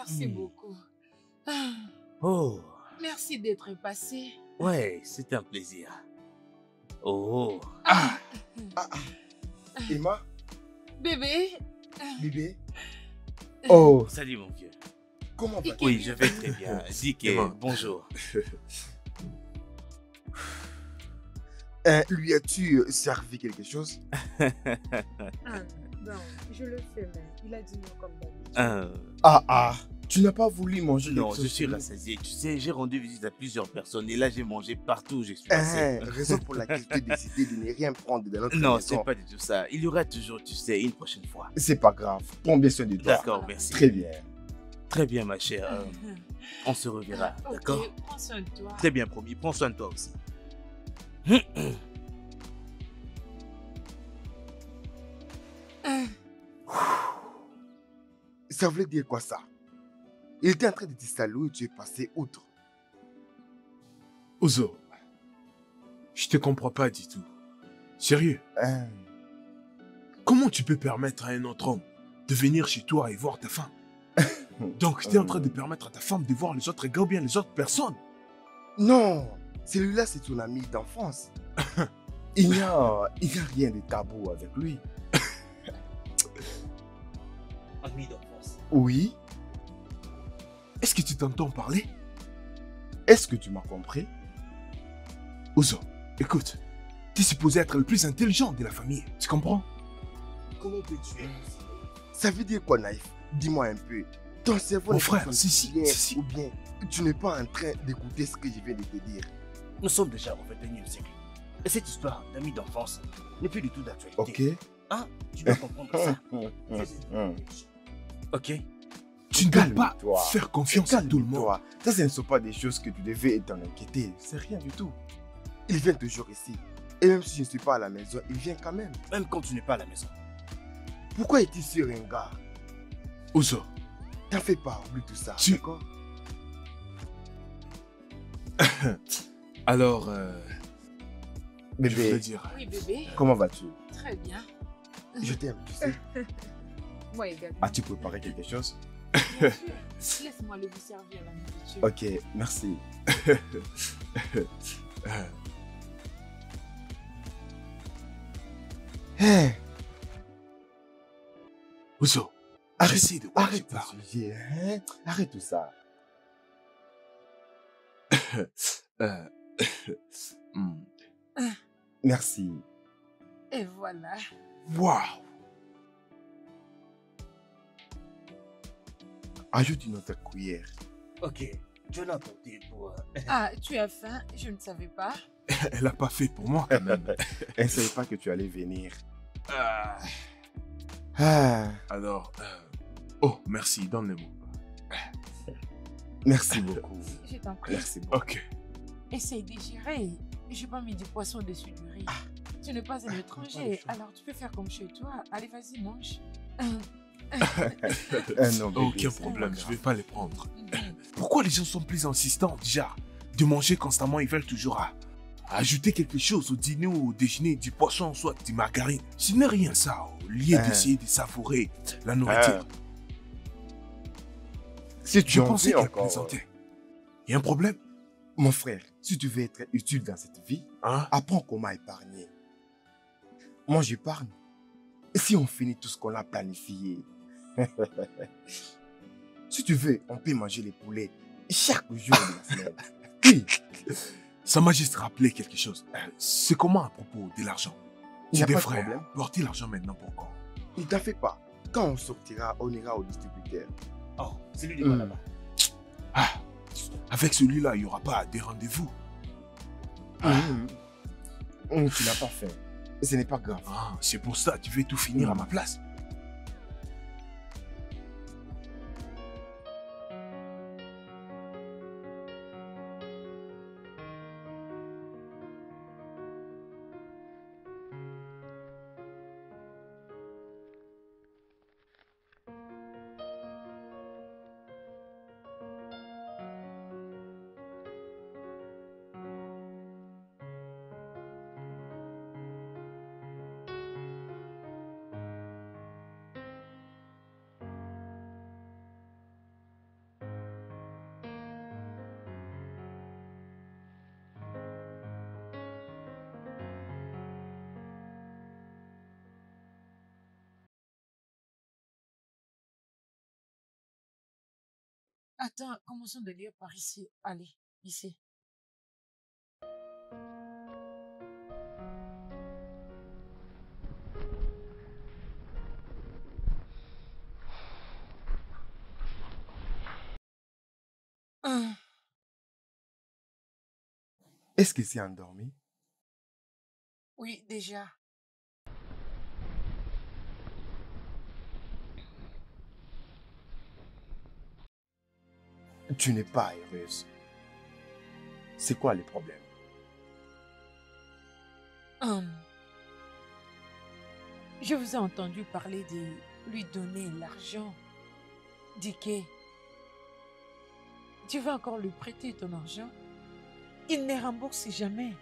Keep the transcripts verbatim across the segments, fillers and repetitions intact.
merci Hmm. beaucoup. Ah, Oh, merci d'être passé. ouais, c'est un plaisir. Oh, Ah, ah, ah. Emma, Bébé, bébé. Oh, salut mon vieux. comment vas-tu? Oui, je vais très bien. Dick, Emma. bonjour. Hein, lui as-tu euh, servi quelque chose? Ah, non, je le fais, mais il a dit non comme d'habitude. Euh, Ah, ah, tu n'as pas voulu manger non, quelque je chose suis chez nous? rassasié. Tu sais, j'ai rendu visite à plusieurs personnes et là, j'ai mangé partout où je suis passé. Hein, raison pour laquelle tu as décidé de ne rien prendre de notre Non, maison. c'est pas du tout ça. Il y aura toujours, tu sais, une prochaine fois. C'est pas grave, prends bien soin de toi. D'accord, merci. Très bien. Très bien, ma chère. Euh, on se reverra, ok, d'accord? prends soin de toi. Très bien, promis. Prends soin de toi aussi. Ça voulait dire quoi ça? Il était en train de te saluer et tu es passé outre. Ozo, je te comprends pas du tout. Sérieux, Hein, comment tu peux permettre à un autre homme de venir chez toi et voir ta femme? Donc, tu es en train de permettre à ta femme de voir les autres gars ou bien les autres personnes? Non, celui-là c'est ton ami d'enfance. Il n'y a, il n'y a rien de tabou avec lui. Ami d'enfance. Oui, Est-ce que tu t'entends parler? est-ce que tu m'as compris? Ozo, écoute, tu es supposé être le plus intelligent de la famille, tu comprends? Comment peux-tu être? Ça veut dire quoi, Naïf? Dis-moi un peu. Ton cerveau Mon n'est frère, pas si, si, fonctionne si, si. ou bien tu n'es pas en train d'écouter ce que je viens de te dire. Nous sommes déjà au vingt et unième siècle. Et cette histoire d'amis d'enfance n'est plus du tout d'actualité. Ok? Hein? Tu dois comprendre ça. Hum. Ok? Tu ne dois pas Calme-toi. faire confiance à tout le monde. Calme-toi. Ça, ce ne sont pas des choses que tu devais t'en inquiéter. C'est rien du tout. Il vient toujours ici. Et même si je ne suis pas à la maison, il vient quand même. Même quand tu n'es pas à la maison. Pourquoi est-il sur un gars? Ozo, T'en fais pas, oublie tout ça. Tu- D'accord? alors, euh, je voulais Bébé, dire, Oui, bébé, comment vas-tu? très bien. Je t'aime, tu sais. Moi également. As-tu préparé quelque chose? Bien sûr. Laisse-moi aller vous servir la nourriture. Ok, merci. euh, Hé, Ozo, arrête, j'essaie de quoi tu arrête parles. ce sujet, hein? Arrête tout ça. Euh, hmm, Merci. Et voilà. Waouh, Ajoute une autre cuillère. Ok. Je l'ai entendu pour... euh, Ah, tu as faim? Je ne savais pas. elle a pas fait pour moi quand même. Elle ne savait pas que tu allais venir. Ah, Ah, alors, euh, oh, merci, donne-le-moi. merci beaucoup. Je t'en prie. Merci beaucoup. Ok. Essaye de gérer. J'ai pas mis du poisson dessus du riz. Tu n'es pas un étranger, alors tu peux faire comme chez toi. Allez, vas-y, mange. Ah non, bébé, Aucun c'est problème, pas je grave. vais pas les prendre. Mhm. Pourquoi les gens sont plus insistants déjà de manger constamment? Ils veulent toujours à, à ajouter quelque chose au dîner ou au déjeuner, du poisson, soit du margarine. Ce n'est rien ça, au lieu Hein. d'essayer de savourer la nourriture. Si tu Je en pensais veux qu'elle encore, plaisantait. Il y a un problème? mon frère, si tu veux être utile dans cette vie, Hein? apprends comment épargner. Moi, j'épargne. Et si on finit tout ce qu'on a planifié? Si tu veux, on peut manger les poulets chaque jour de la semaine. Oui, Ça m'a juste rappelé quelque chose. Euh, C'est comment à propos de l'argent? il n'y Tu a pas de devrais problème. porter l'argent maintenant pour quand? Ne t'en fais pas. Quand on sortira, on ira au distributeur. Oh, c'est lui de Hmm. là-bas. Ah, avec celui-là, il n'y aura pas des rendez-vous. Hum, hum, tu n'as pas faim. Et ce n'est pas grave. Ah, c'est pour ça que tu veux tout finir à ma place. Attends, commençons de lire par ici. Allez, ici. Hum, Est-ce qu'il s'est endormi? oui, déjà. Tu n'es pas heureuse. C'est quoi le problème? Hum, je vous ai entendu parler de lui donner l'argent. Diké, tu vas encore lui prêter ton argent? Il ne rembourse jamais.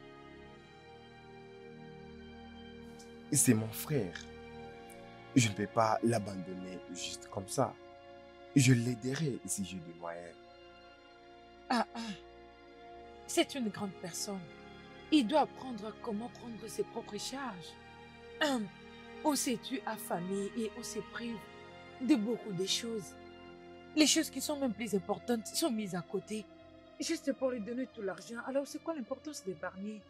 C'est mon frère. Je ne peux pas l'abandonner juste comme ça. Je l'aiderai si j'ai des moyens. Ah, ah, c'est une grande personne. Il doit apprendre comment prendre ses propres charges. Hum, on s'est tué affamé et on se prive de beaucoup de choses. Les choses qui sont même plus importantes sont mises à côté. Juste pour lui donner tout l'argent. Alors c'est quoi l'importance d'épargner?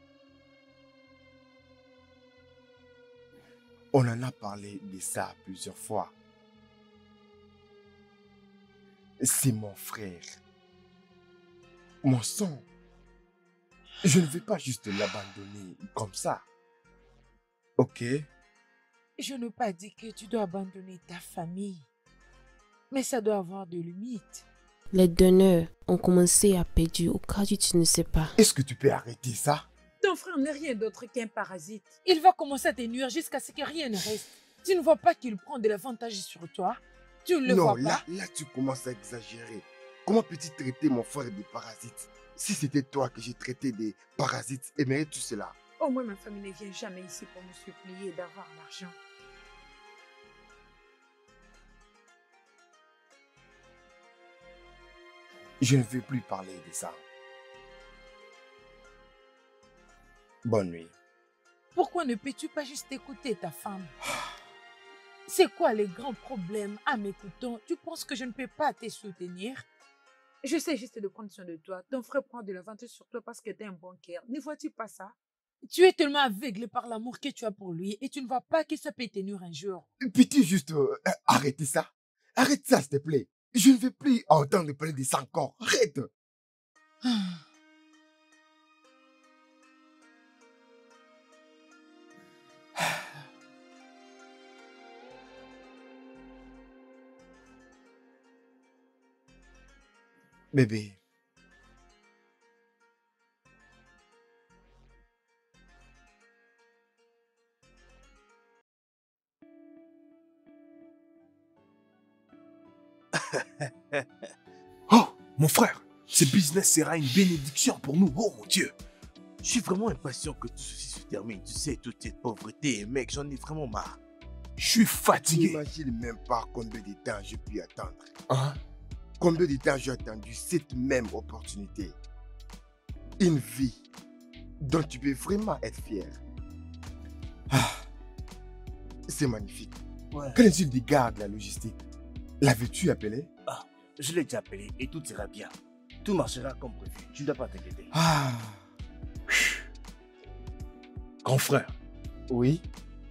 On en a parlé de ça plusieurs fois. C'est mon frère. Mon sang. Je ne vais pas juste l'abandonner comme ça. Ok? Je n'ai pas dit que tu dois abandonner ta famille. Mais ça doit avoir de limites. Les donneurs ont commencé à perdre au cas où tu ne sais pas. Est-ce que tu peux arrêter ça? Ton frère n'est rien d'autre qu'un parasite. Il va commencer à te nuire jusqu'à ce que rien ne reste. Tu ne vois pas qu'il prend de l'avantage sur toi? Tu ne le Non, vois là, pas? là, tu commences à exagérer. Comment peux-tu traiter mon frère des parasites? Si c'était toi que j'ai traité des parasites, aimerais-tu cela? Au moins, ma famille ne vient jamais ici pour me supplier d'avoir l'argent. Je ne veux plus parler de ça. Bonne nuit. Pourquoi ne peux-tu pas juste écouter ta femme? C'est quoi les grands problèmes en m'écoutant? Tu penses que je ne peux pas te soutenir? Je sais juste de prendre soin de toi. Ton frère prend de l'avantage sur toi parce que t'es un bon cœur. Ne vois-tu pas ça? Tu es tellement aveuglé par l'amour que tu as pour lui et tu ne vois pas que ça peut te nuire un jour. Peux-tu juste euh, euh, arrêter ça? Arrête ça, s'il te plaît. Je ne veux plus entendre parler de ça encore. Arrête. Bébé. Oh, mon frère, ce business sera une bénédiction pour nous. Oh mon Dieu. Je suis vraiment impatient que tout ceci se termine. Tu sais, toute cette pauvreté, mec, j'en ai vraiment marre. Je suis fatigué. N'imagine même pas combien de temps j'ai pu attendre. Hein? Combien de temps j'ai attendu cette même opportunité. Une vie dont tu peux vraiment être fier. Ah, c'est magnifique. Ouais. Qu'en est-il des gars de la logistique? L'avais-tu appelé? Ah, je l'ai déjà appelé et tout ira bien. Tout marchera comme prévu. Tu ne dois pas t'inquiéter. Ah, Grand frère, oui.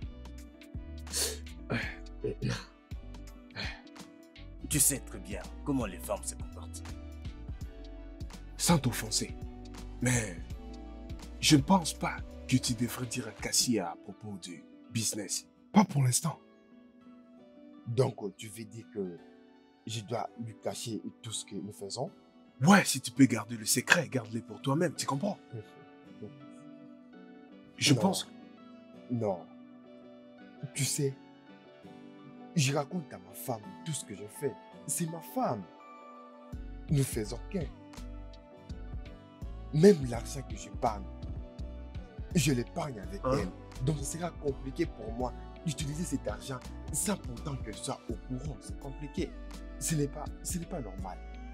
Tu sais très bien comment les femmes se comportent. sans t'offenser, mais je ne pense pas que tu devrais dire à Cassia à propos du business. Pas pour l'instant. Donc, tu veux dire que je dois lui cacher tout ce que nous faisons? Ouais, si tu peux garder le secret, garde-le pour toi-même, tu comprends? Je Non. pense... Non. Tu sais, je raconte à ma femme tout ce que je fais. C'est ma femme. Nous faisons qu'un. Même l'argent que je parle, je l'épargne avec Hein? elle. Donc, ce sera compliqué pour moi d'utiliser cet argent sans pourtant qu'elle soit au courant. C'est compliqué. Ce n'est pas, ce n'est pas normal.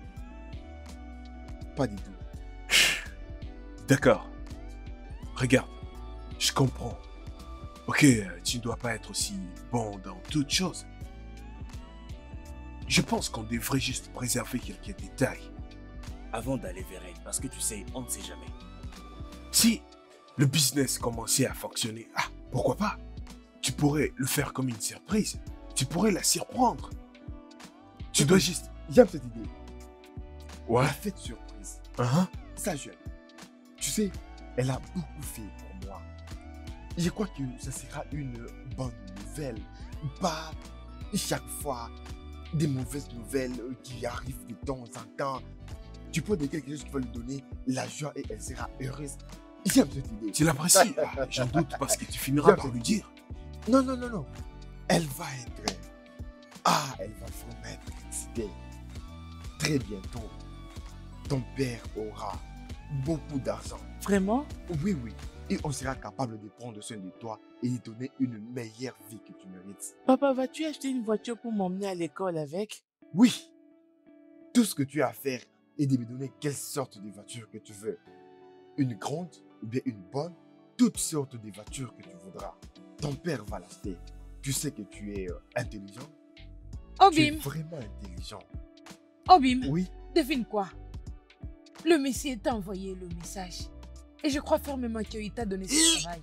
Pas du tout. D'accord. Regarde, je comprends. Ok, euh, tu ne dois pas être aussi bon dans toutes choses. Je pense qu'on devrait juste préserver quelques détails. Avant d'aller vers elle, parce que tu sais, on ne sait jamais. Si le business commençait à fonctionner, ah, pourquoi pas? Tu pourrais le faire comme une surprise. Tu pourrais la surprendre. Tu dois juste... J'aime cette idée. Ouais. La fête surprise. Uh-huh. Ça, j'aime. Tu sais, elle a beaucoup fait pour moi. Je crois que ça sera une bonne nouvelle. Pas chaque fois des mauvaises nouvelles qui arrivent de temps en temps. Tu peux dire quelque chose qui va lui donner la joie et elle sera heureuse. J'aime cette idée. Tu l'apprécies? Ah, j'en doute parce que tu finiras J'aime par cette lui dire. Non, non, non, non. Elle va être... Ah, elle va vraiment être excitée. Très bientôt, ton père aura beaucoup d'argent. Vraiment? Oui, oui. Et on sera capable de prendre soin de toi et de donner une meilleure vie que tu mérites. Papa, vas-tu acheter une voiture pour m'emmener à l'école avec? Oui. Tout ce que tu as à faire est de me donner quelle sorte de voiture que tu veux. Une grande ou bien une bonne, toutes sortes de voitures que tu voudras. Ton père va l'acheter. Tu sais que tu es euh, intelligent. Tu es Obim, vraiment intelligent. Obim, Oui. devine quoi? Le Messie t'a envoyé le message. Et je crois fermement qu'il t'a donné ce travail.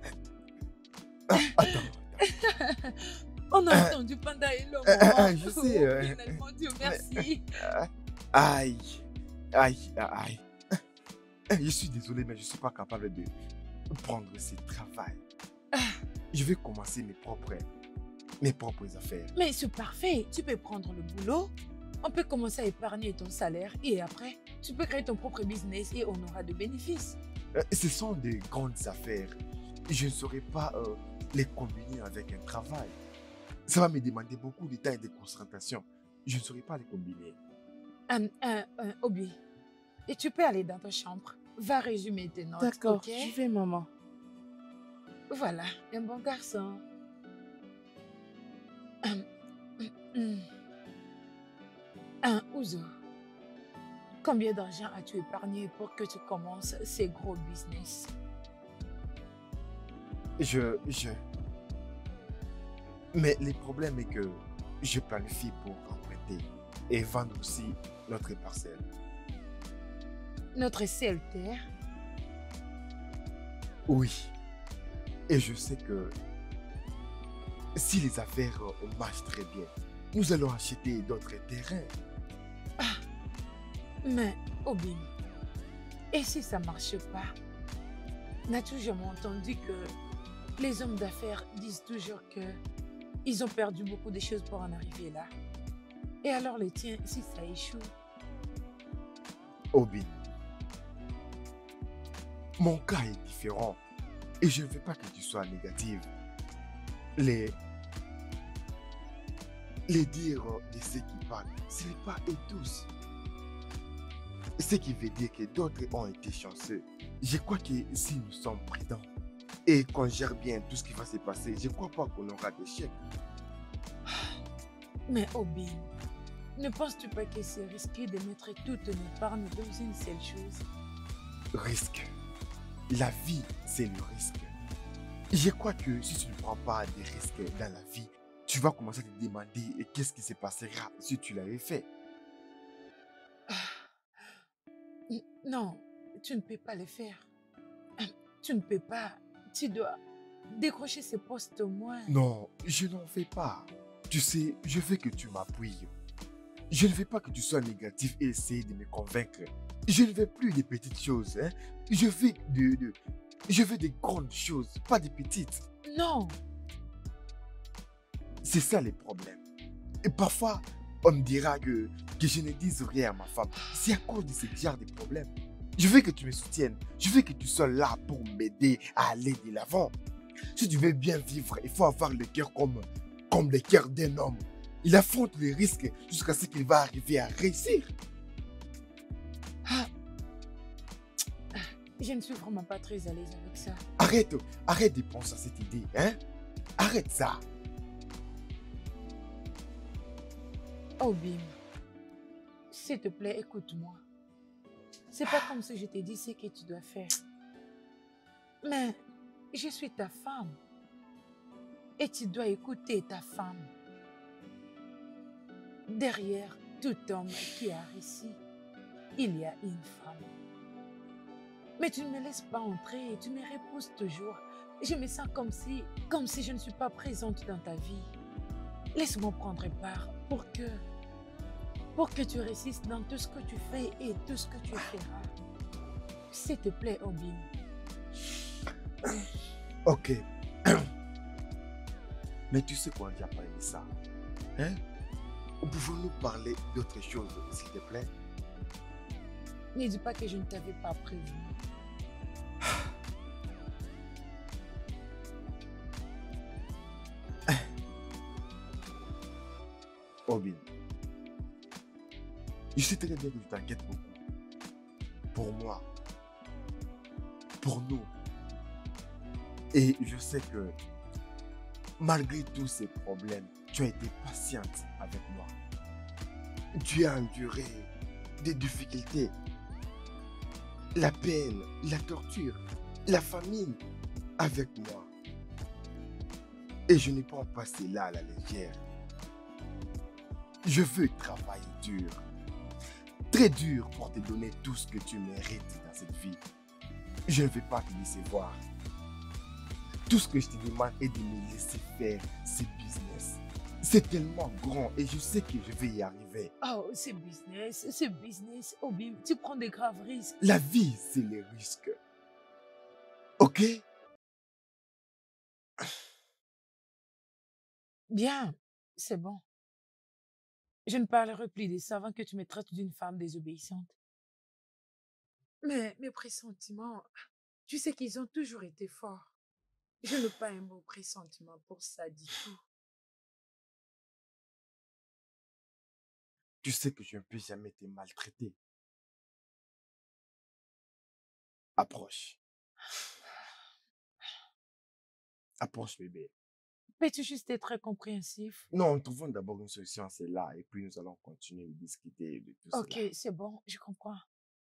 Ah, attends. On a Euh, entendu pendant un long euh, moment. euh, je sais, euh, Finalement, Dieu merci. Aïe. Aïe, aïe. Je suis désolé, mais je ne suis pas capable de prendre ce travail. Je vais commencer mes propres, mes propres affaires. Mais c'est parfait. Tu peux prendre le boulot. On peut commencer à épargner ton salaire. Et après, tu peux créer ton propre business et on aura de bénéfices. Euh, Ce sont de grandes affaires. Je ne saurais pas euh, les combiner avec un travail. Ça va me demander beaucoup de temps et de concentration. Je ne saurais pas les combiner. Un, un, un hobby. Et tu peux aller dans ta chambre. Va résumer tes notes. D'accord, ok? je vais, maman. Voilà, un bon garçon. Hum, hum, hum. Un Ouzo. Combien d'argent as-tu épargné pour que tu commences ces gros business? Je, je... Mais le problème est que je planifie pour emprunter et vendre aussi notre parcelle. Notre seule terre? Oui. Et je sais que si les affaires euh, marchent très bien, nous allons acheter d'autres terrains. Mais, Obim, et si ça ne marche pas? N'as-tu jamais entendu que les hommes d'affaires disent toujours que ils ont perdu beaucoup de choses pour en arriver là? Et alors les tiens, si ça échoue? Obin, mon cas est différent et je ne veux pas que tu sois négative. Les, les dires de ceux qui parlent, ce n'est pas eux tous. Ce qui veut dire que d'autres ont été chanceux. Je crois que si nous sommes prudents et qu'on gère bien tout ce qui va se passer, je ne crois pas qu'on aura d'échec. Mais Obin, ne penses-tu pas que c'est risqué de mettre toute notre épargne dans une seule chose? Risque. La vie, c'est le risque. Je crois que si tu ne prends pas des risques dans la vie, tu vas commencer à te demander qu'est-ce qui se passera si tu l'avais fait. Non, tu ne peux pas le faire. Tu ne peux pas. Tu dois décrocher ce poste au moins. Non, je n'en fais pas. Tu sais, je veux que tu m'appuies. Je ne veux pas que tu sois négatif et essayer de me convaincre. Je ne veux plus des petites choses. Hein. Je veux de, de, je veux des grandes choses, pas des petites. Non. C'est ça le problème. Et parfois, on me dira que, que je ne dise rien à ma femme. C'est à cause de ce genre de problème. Je veux que tu me soutiennes. Je veux que tu sois là pour m'aider à aller de l'avant. Si tu veux bien vivre, il faut avoir le cœur comme, comme le cœur d'un homme. Il affronte les risques jusqu'à ce qu'il va arriver à réussir. Ah. Je ne suis vraiment pas très à l'aise avec ça. Arrête, arrête de penser à cette idée, hein? Arrête ça. Oh Bim, s'il te plaît, écoute-moi. C'est pas comme si je t'ai dit ce que tu dois faire. Mais je suis ta femme. Et tu dois écouter ta femme. Derrière tout homme qui a réussi, il y a une femme. Mais tu ne me laisses pas entrer, tu me repousses toujours. Je me sens comme si, comme si je ne suis pas présente dans ta vie. Laisse-moi prendre part pour que, pour que tu réussisses dans tout ce que tu fais et tout ce que tu feras. S'il te plaît, Obin. Ok. Mais tu sais qu'on n'a pas aimé ça. Hein? Pouvons-nous parler d'autre chose, s'il te plaît? Ne dis pas que je ne t'avais pas prévenu. Obin, je sais très bien que tu t'inquiètes beaucoup. Pour moi. Pour nous. Et je sais que malgré tous ces problèmes, tu as été patiente avec moi. Tu as enduré des difficultés, la peine, la torture, la famine avec moi. Et je n'ai pas passé là à la légère. Je veux travailler dur, très dur pour te donner tout ce que tu mérites dans cette vie. Je ne vais pas te décevoir. Tout ce que je te demande est de me laisser faire ce business. C'est tellement grand et je sais que je vais y arriver. Oh, c'est business, c'est business. Obin, tu prends de graves risques. La vie, c'est les risques. Ok? Bien, c'est bon. Je ne parlerai plus de ça avant que tu me traites d'une femme désobéissante. Mais mes pressentiments, tu sais qu'ils ont toujours été forts. Je n'ai pas un mot pressentiment pour ça du tout. Tu sais que je ne peux jamais te maltraiter. Approche. Approche, bébé. Peux-tu juste être compréhensif? Non, trouvons d'abord une solution à cela et puis nous allons continuer de discuter de tout Ok, cela. c'est bon, je comprends.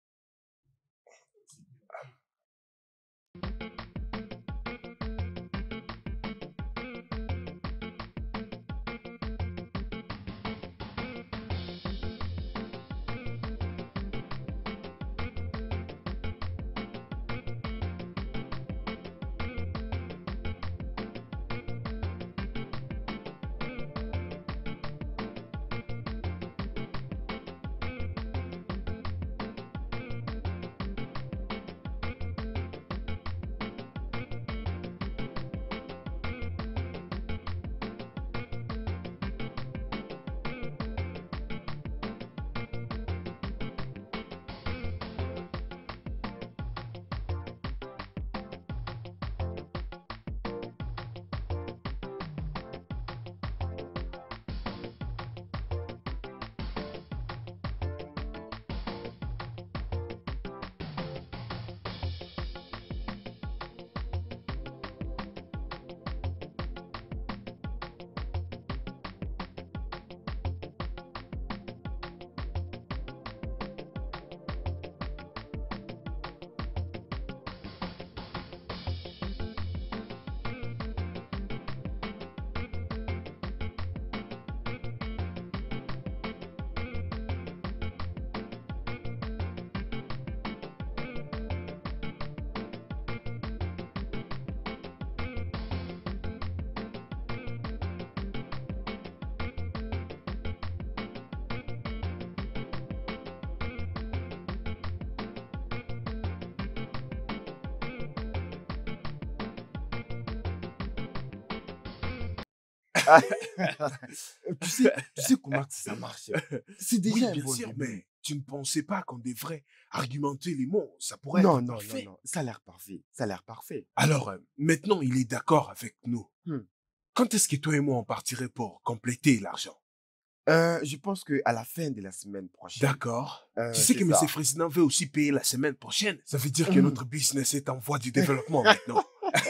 tu, sais, tu sais comment ça marche? C'est déjà Oui, un bien bon sûr, début. mais tu ne pensais pas qu'on devrait argumenter les mots. Ça pourrait Non, être non, parfait. non, non. Ça a l'air parfait. Ça a l'air parfait. Alors, euh, maintenant, il est d'accord avec nous. Hmm. Quand est-ce que toi et moi, on partirait pour compléter l'argent? Euh, je pense qu'à la fin de la semaine prochaine. D'accord. Euh, Tu sais c'est que M. ça. Frésident veut aussi payer la semaine prochaine. Ça veut dire que Mhm. notre business est en voie de développement maintenant.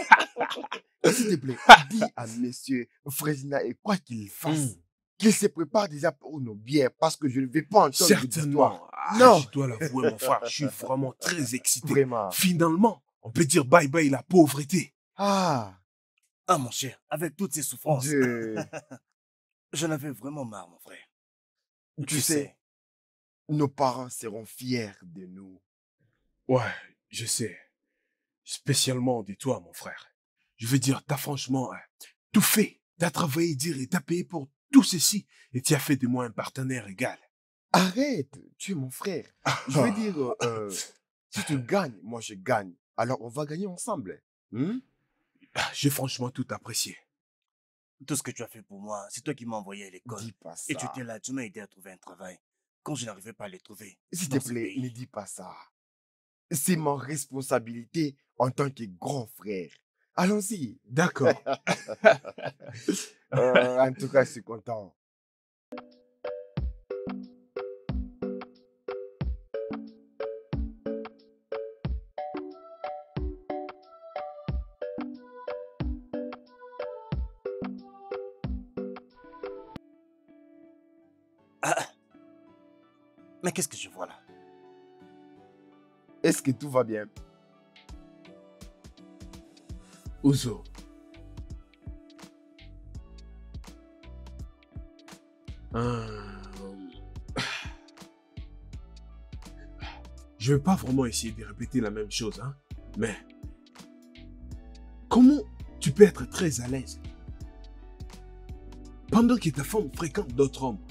S'il te plaît, dis à monsieur Frézina et quoi qu'il fasse, Hmm. qu'il se prépare déjà pour nos bières parce que je ne vais pas entendre d'histoire. Certainement. Ah, Non. Je dois l'avouer, mon frère, je suis vraiment très excité. Vraiment. Finalement, on peut dire bye bye la pauvreté. Ah, Ah, mon cher, avec toutes ces souffrances, Dieu. j'en avais vraiment marre, mon frère. Tu sais, nos parents seront fiers de nous. Ouais, je sais. Spécialement de toi, mon frère. Je veux dire, t'as franchement hein, tout fait. T'as travaillé, dire et t'as payé pour tout ceci. Et tu as fait de moi un partenaire égal. Arrête, tu es mon frère. Je veux dire, euh, euh, si tu gagnes, moi je gagne. Alors on va gagner ensemble. Hmm? J'ai franchement tout apprécié. Tout ce que tu as fait pour moi, c'est toi qui m'as envoyé à l'école. Dis pas ça. Et tu étais là, tu m'as aidé à trouver un travail. Quand je n'arrivais pas à le trouver. S'il te dans ce plaît, pays. ne dis pas ça. C'est ma responsabilité en tant que grand frère. Allons-y. D'accord. Euh, en tout cas, je suis content. Ah, ah. Mais qu'est-ce que je vois là? Est-ce que tout va bien? Ouzo. Euh... Je ne vais pas vraiment essayer de répéter la même chose, hein, mais comment tu peux être très à l'aise pendant que ta femme fréquente d'autres hommes?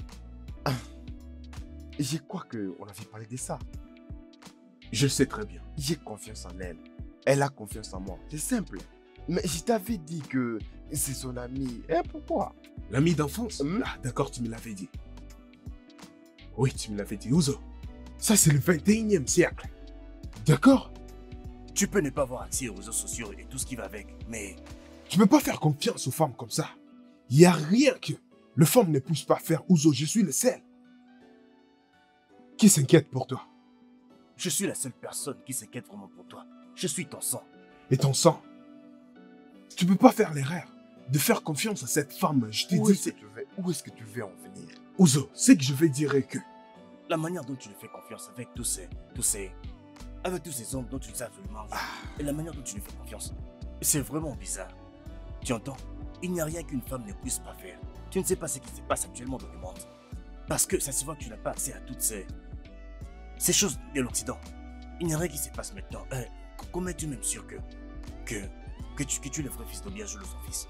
Je crois qu'on avait parlé de ça. Je le sais très bien. J'ai confiance en elle. Elle a confiance en moi. C'est simple. Mais je t'avais dit que c'est son ami. Et pourquoi? L'ami d'enfance? Hmm? Ah, d'accord, tu me l'avais dit. Oui, tu me l'avais dit. Ouzo, ça c'est le vingt et unième siècle. D'accord? Tu peux ne pas avoir accès aux réseaux sociaux et tout ce qui va avec, mais Tu ne peux pas faire confiance aux femmes comme ça. Il n'y a rien que le femme ne puisse pas faire. Ouzo, je suis le seul qui s'inquiète pour toi. je suis la seule personne qui s'inquiète vraiment pour toi. Je suis ton sang. Et ton sang. Tu peux pas faire l'erreur de faire confiance à cette femme. Je te Où dis, est-ce que c'est... tu veux, où est-ce que tu veux en venir? Ouzo, ce que je vais dire est que... La manière dont tu lui fais confiance avec tous ces, tous ces, avec tous ces hommes dont tu ne sais absolument rien, et la manière dont tu lui fais confiance, c'est vraiment bizarre. Tu entends? Il n'y a rien qu'une femme ne puisse pas faire. Tu ne sais pas ce qui se passe actuellement dans le monde. Parce que ça se voit que tu n'as pas accès à toutes ces, ces choses de l'Occident. Il n'y a rien qui se passe maintenant. Euh, comment es-tu même sûr que, que, que, tu, que tu es le vrai fils d'Obiajoulou, son fils?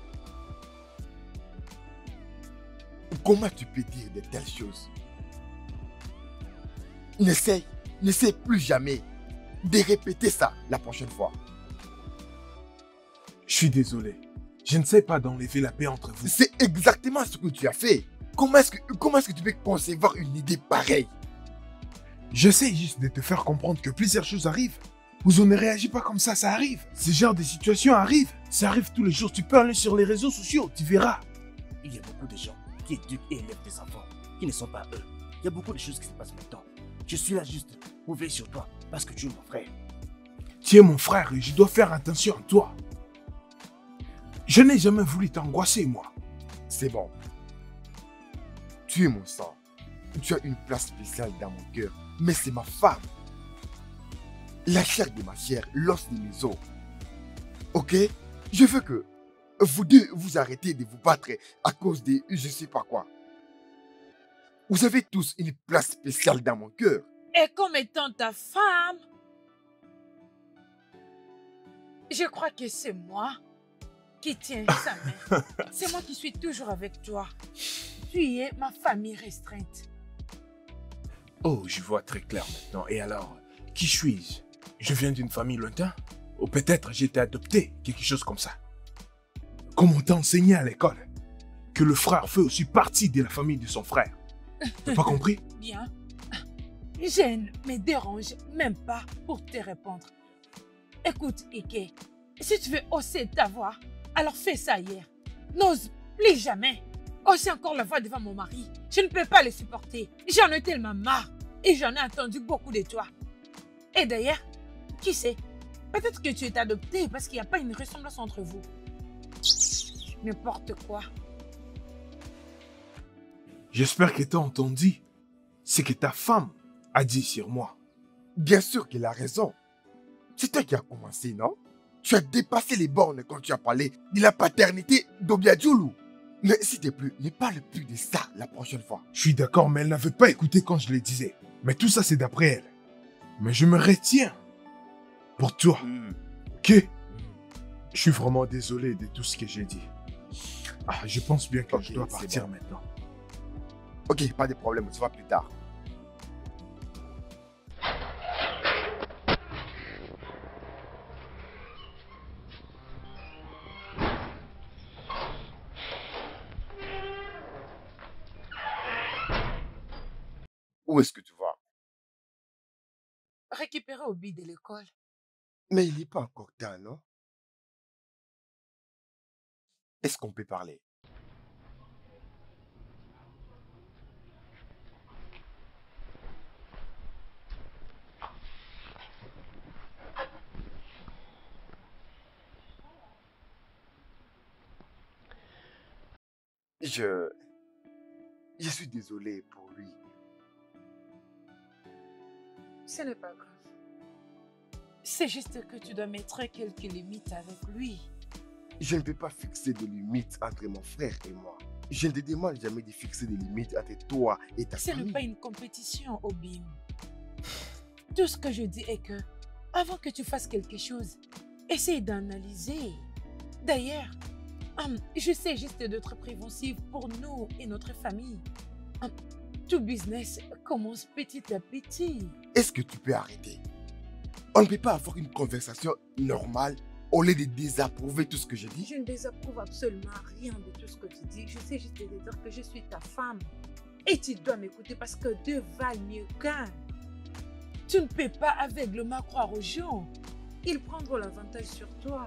Comment tu peux dire de telles choses? N'essaye, n'essaye plus jamais de répéter ça la prochaine fois. Je suis désolé. Je ne sais pas d'enlever la paix entre vous. C'est exactement ce que tu as fait. Comment est-ce que, comment est-ce que tu peux concevoir une idée pareille? J'essaie juste de te faire comprendre que plusieurs choses arrivent. Ouzo, ne réagis pas comme ça, ça arrive. Ce genre de situation arrive. Ça arrive tous les jours. Tu peux aller sur les réseaux sociaux, tu verras. Il y a beaucoup de gens qui éduquent et élèvent des enfants qui ne sont pas eux. Il y a beaucoup de choses qui se passent maintenant. Je suis là juste pour veiller sur toi parce que tu es mon frère. Tu es mon frère et je dois faire attention à toi. Je n'ai jamais voulu t'angoisser, moi. C'est bon. Tu es mon sang. Tu as une place spéciale dans mon cœur. Mais c'est ma femme. La chair de ma chair, l'os de mes os. Ok? Je veux que vous deux vous arrêtez de vous battre à cause de je sais pas quoi. Vous avez tous une place spéciale dans mon cœur. Et comme étant ta femme, je crois que c'est moi qui tiens sa main. C'est moi qui suis toujours avec toi. Tu es ma famille restreinte. Oh, je vois très clair maintenant. Et alors, qui suis-je? Je viens d'une famille lointaine? Ou peut-être j'ai été adopté, quelque chose comme ça. Comme on t'a enseigné à l'école, que le frère fait aussi partie de la famille de son frère. T'as pas compris? Bien. Je ne me dérange même pas pour te répondre. Écoute, Ike, si tu veux hausser ta voix, alors fais ça hier. N'ose plus jamais hausser encore la voix devant mon mari. Je ne peux pas le supporter. J'en ai tellement marre et j'en ai entendu beaucoup de toi. Et d'ailleurs, qui sait, peut-être que tu es adopté parce qu'il n'y a pas une ressemblance entre vous. N'importe quoi. J'espère que t'as entendu ce que ta femme a dit sur moi. Bien sûr qu'elle a raison. C'est toi qui as commencé, non? Tu as dépassé les bornes quand tu as parlé de la paternité d'Obiajoulou. Mais s'il te plaît, ne parle plus de ça la prochaine fois. Je suis d'accord, mais elle n'avait pas écouté quand je le disais. Mais tout ça, c'est d'après elle. Mais je me retiens. Pour toi. Hmm. Ok? Je suis vraiment désolé de tout ce que j'ai dit. Ah, je pense bien que Ok, je dois c'est partir bon. maintenant. Ok, pas de problème, on se voit plus tard. Où est-ce que tu vas? Récupérer Obi de l'école. Mais il n'est pas encore temps, non? Est-ce qu'on peut parler? Je... Je suis désolé pour lui. Ce n'est pas grave. C'est juste que tu dois mettre quelques limites avec lui. Je ne peux pas fixer de limites entre mon frère et moi. Je ne te demande jamais de fixer des limites entre toi et ta Ce n'est famille. pas une compétition, Obim. Tout ce que je dis est que, avant que tu fasses quelque chose, essaye d'analyser. D'ailleurs, hum, je sais juste d'être préventive pour nous et notre famille. Hum, tout business commence petit à petit. Est-ce que tu peux arrêter? On ne peut pas avoir une conversation normale au lieu de désapprouver tout ce que je dis. Je ne désapprouve absolument rien de tout ce que tu dis. Je sais juste te dire que je suis ta femme. Et tu dois m'écouter parce que deux valent mieux qu'un. Tu ne peux pas aveuglement croire aux gens. Ils prendront l'avantage sur toi.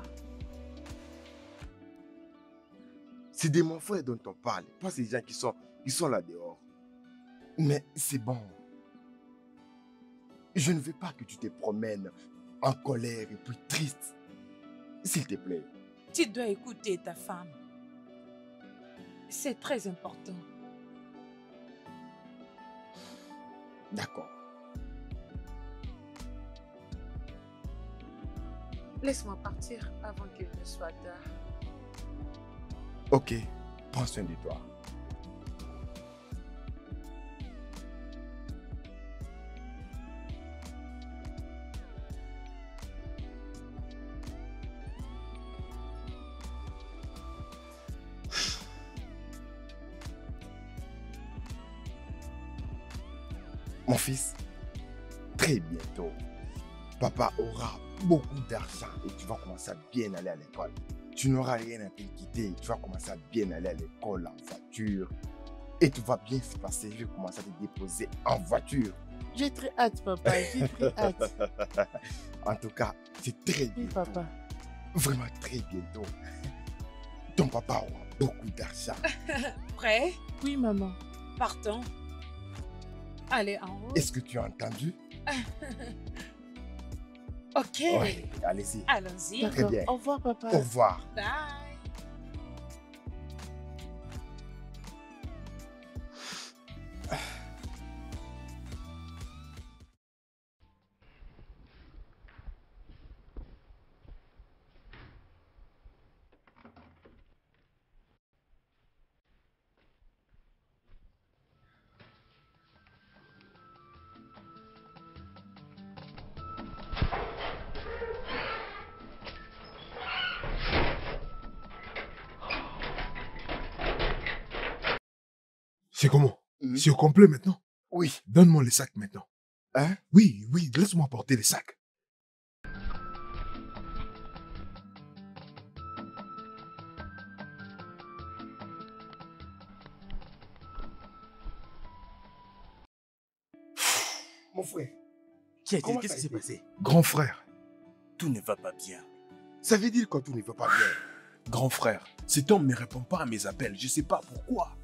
C'est de mon frère dont on parle, pas ces gens qui sont, qui sont là dehors. Mais c'est bon. Je ne veux pas que tu te promènes en colère et puis triste. S'il te plaît. Tu dois écouter ta femme. C'est très important. D'accord. Laisse-moi partir avant qu'il ne soit tard. Ok, prends soin de toi. Mon fils, très bientôt, papa aura beaucoup d'argent et tu vas commencer à bien aller à l'école. Tu n'auras rien à t'inquiéter, tu vas commencer à bien aller à l'école en voiture. Et tout va bien se passer, je vais commencer à te déposer en voiture. J'ai très hâte, papa. J'ai très hâte. En tout cas, c'est très Oui, bientôt. papa. Vraiment très bientôt. Ton papa aura beaucoup d'argent. Prêt? Oui, maman. Partons. Allez, en haut. Est-ce que tu as entendu? Ok. Oui, allez-y. Allons-y. D'accord. bien. Au revoir, papa. Au revoir. Bye. C'est comment? Mhm. C'est au complet maintenant? Oui. Donne-moi les sacs maintenant. Hein? Oui, oui, laisse-moi porter les sacs. Mon frère, Qui a été? Comment Qu'est-ce ça qui a s'est été? passé? Grand frère, Tout ne va pas bien. ça veut dire que tout ne va pas bien. grand frère, cet homme ne répond pas à mes appels. Je sais pas pourquoi.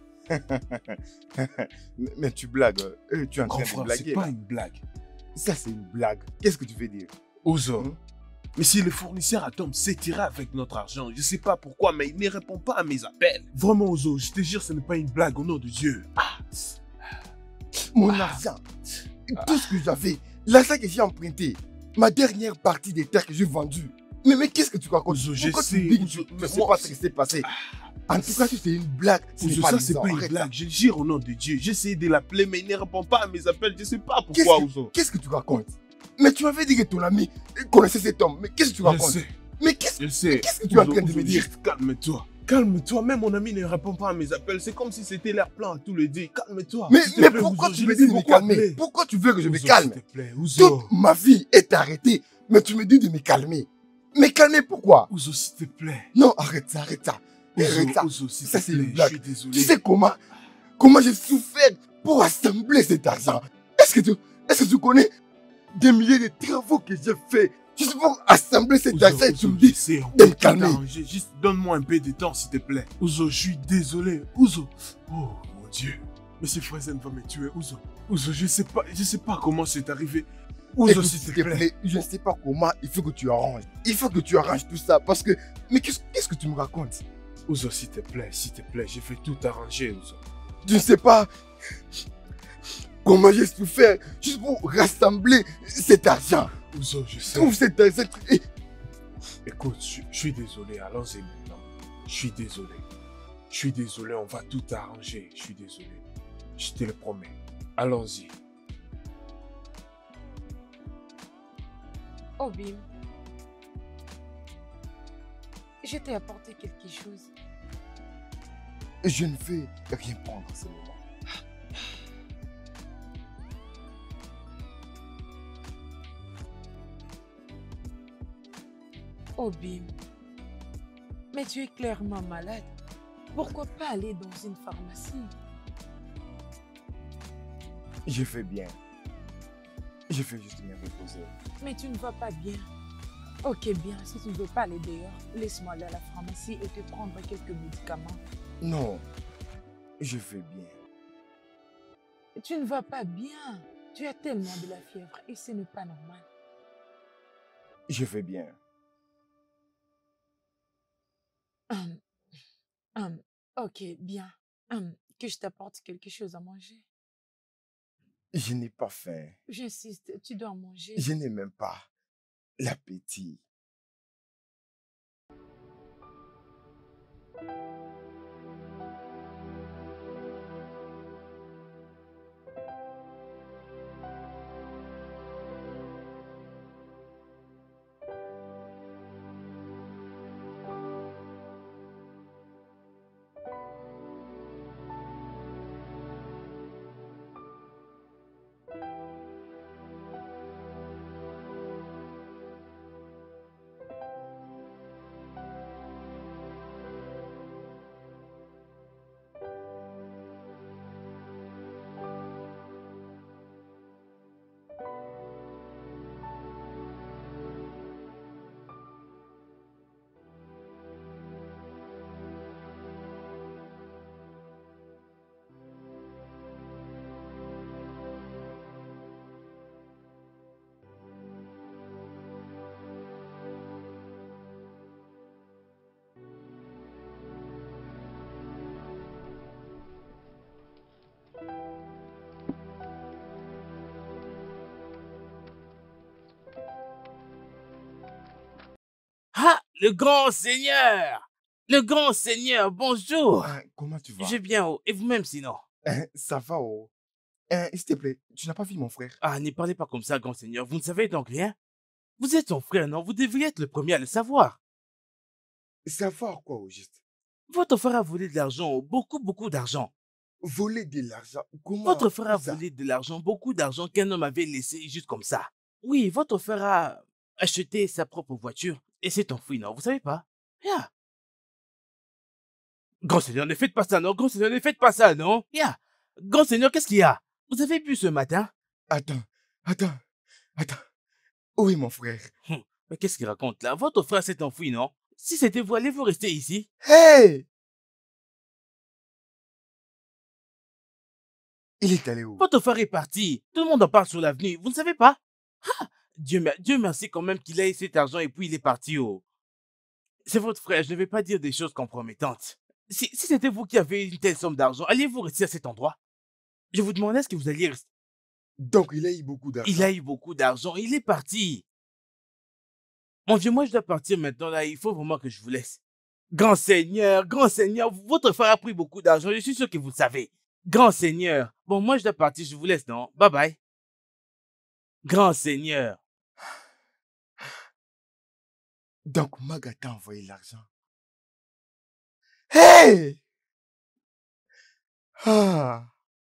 mais, mais tu blagues. euh, tu es en Grand train de frère, blaguer. c'est pas là. une blague. Ça, c'est une blague. Qu'est-ce que tu veux dire? Ozo. Hmm? Mais si le fournisseur à Tom s'est tiré avec notre argent, je sais pas pourquoi, mais il ne répond pas à mes appels. Vraiment, Ozo, je te jure, ce n'est pas une blague au nom de Dieu. Ah, Mon Ah. argent, tout ce que j'avais, l'argent que j'ai emprunté, ma dernière partie des terres que j'ai vendues. Mais, mais qu'est-ce que tu racontes? Ozo, je Pourquoi sais, tu dis que Ozo, tu mais ne sais moi pas aussi. ce qui s'est passé? En tout cas, si c'est une blague, ce n'est Ouzo, pas ça c'est amusant. pas une Arrête blague, je jure au nom de Dieu. J'ai essayé de l'appeler, mais il ne répond pas à mes appels. Je sais pas Qu'est-ce pourquoi, que- Ouzo. Qu'est-ce que tu racontes? Mais tu m'avais dit que ton ami connaissait cet homme. Mais qu'est-ce que tu Je racontes? sais, Mais qu'est-ce je sais. qu'est-ce que tu es en Ouzo, train de Ouzo, me dire? juste calme-toi. Calme-toi, même mon ami ne répond pas à mes appels. C'est comme si c'était l'air plein à tout le dire. Calme-toi. Mais, S'il te mais plaît, pourquoi Ouzo, tu je me ne dis sais de me beaucoup calmer? appeler. Pourquoi tu veux que je me Ouzo, calme? s'il te plaît, Ouzo. Toute ma vie est arrêtée, mais tu me dis de me calmer. Mais calmer pourquoi? Ouzo, s'il te plaît. Non, arrête ça, arrête ça. Ouzo, Arrête ça. Ouzo, s'il Ça, te c'est une plaît, blague. je suis désolé. Tu sais comment, comment j'ai souffert pour assembler cet argent? Est-ce que tu, est-ce que tu connais des milliers de travaux que j'ai fait juste pour assembler cet Ouzo, argent et tu Ouzo, me dis je sais, on de peut me tout calmer. arranger. Juste donne-moi un peu de temps, s'il te plaît. Ouzo, je suis désolé. Ouzo. Oh, mon Dieu. Monsieur Frozen va me tuer, Ouzo. Ouzo, je sais pas, je sais pas comment c'est arrivé. Ouzo, Écoute, s'il te plaît. je ne sais pas comment, il faut que tu arranges. Il faut que tu arranges tout ça parce que... Mais qu'est-ce qu'est-ce que tu me racontes? Ouzo, s'il te plaît, s'il te plaît, j'ai fait tout arranger, Ouzo. Je ne sais pas comment j'ai souffert juste pour rassembler cet argent. Ouzo, je sais. Trouve cet argent. Et Écoute, je, je suis désolé, allons-y maintenant. Je suis désolé. Je suis désolé, on va tout arranger. Je suis désolé. Je te le promets. Allons-y. Obim, je t'ai apporté quelque chose. je ne vais rien prendre en ce moment. Obim, mais tu es clairement malade. Pourquoi pas aller dans une pharmacie? Je fais bien. Je vais juste me reposer. Mais tu ne vas pas bien. Ok, bien, si tu ne veux pas aller dehors, laisse-moi aller à la pharmacie et te prendre quelques médicaments. Non, je vais bien. Tu ne vas pas bien. Tu as tellement de la fièvre et ce n'est pas normal. Je vais bien. Hum, hum, ok, bien. Hum, que je t'apporte quelque chose à manger. Je n'ai pas faim. J'insiste, tu dois manger. Je n'ai même pas l'appétit. Ah, le grand seigneur! Le grand seigneur, bonjour! Hein, comment tu vas? Je vais bien, oh. Et vous-même sinon? Hein, ça va, oh. Hein, s'il te plaît, tu n'as pas vu mon frère? Ah, ne parlez pas comme ça, grand seigneur. Vous ne savez donc rien? Vous êtes son frère, non? Vous devriez être le premier à le savoir. Savoir quoi, au juste? Votre frère a volé de l'argent, oh. Beaucoup, beaucoup d'argent. Voler de l'argent? Comment? Votre frère a ça? volé de l'argent, beaucoup d'argent qu'un homme avait laissé juste comme ça. Oui, votre frère a acheté sa propre voiture et s'est enfui, non? Vous savez pas? Yeah. Grand seigneur, ne faites pas ça, non? Grand seigneur, ne faites pas ça, non? Yeah. Grand seigneur, qu'est-ce qu'il y a? Vous avez bu ce matin? Attends, attends, attends. Où est mon frère? Hum, Mais qu'est-ce qu'il raconte là? Votre frère s'est enfui, non? Si c'était vous, allez-vous rester ici? Hey! Il est allé où? Votre frère est parti. Tout le monde en parle sur l'avenue. Vous ne savez pas? Ah, Dieu, mer- Dieu merci quand même qu'il ait cet argent et puis il est parti. Oh. C'est votre frère, je ne vais pas dire des choses compromettantes. Si, si c'était vous qui avez une telle somme d'argent, alliez-vous rester à cet endroit? Je vous demandais est-ce que vous alliez rester. Donc il a eu beaucoup d'argent. Il a eu beaucoup d'argent, il est parti. Mon vieux, moi je dois partir maintenant là, il faut vraiment que je vous laisse. Grand Seigneur, Grand Seigneur, votre frère a pris beaucoup d'argent, je suis sûr que vous le savez. Grand Seigneur. Bon, moi je dois partir, je vous laisse, non? Bye bye. Grand Seigneur. Donc, Maga t'a envoyé l'argent. Hey! Ah!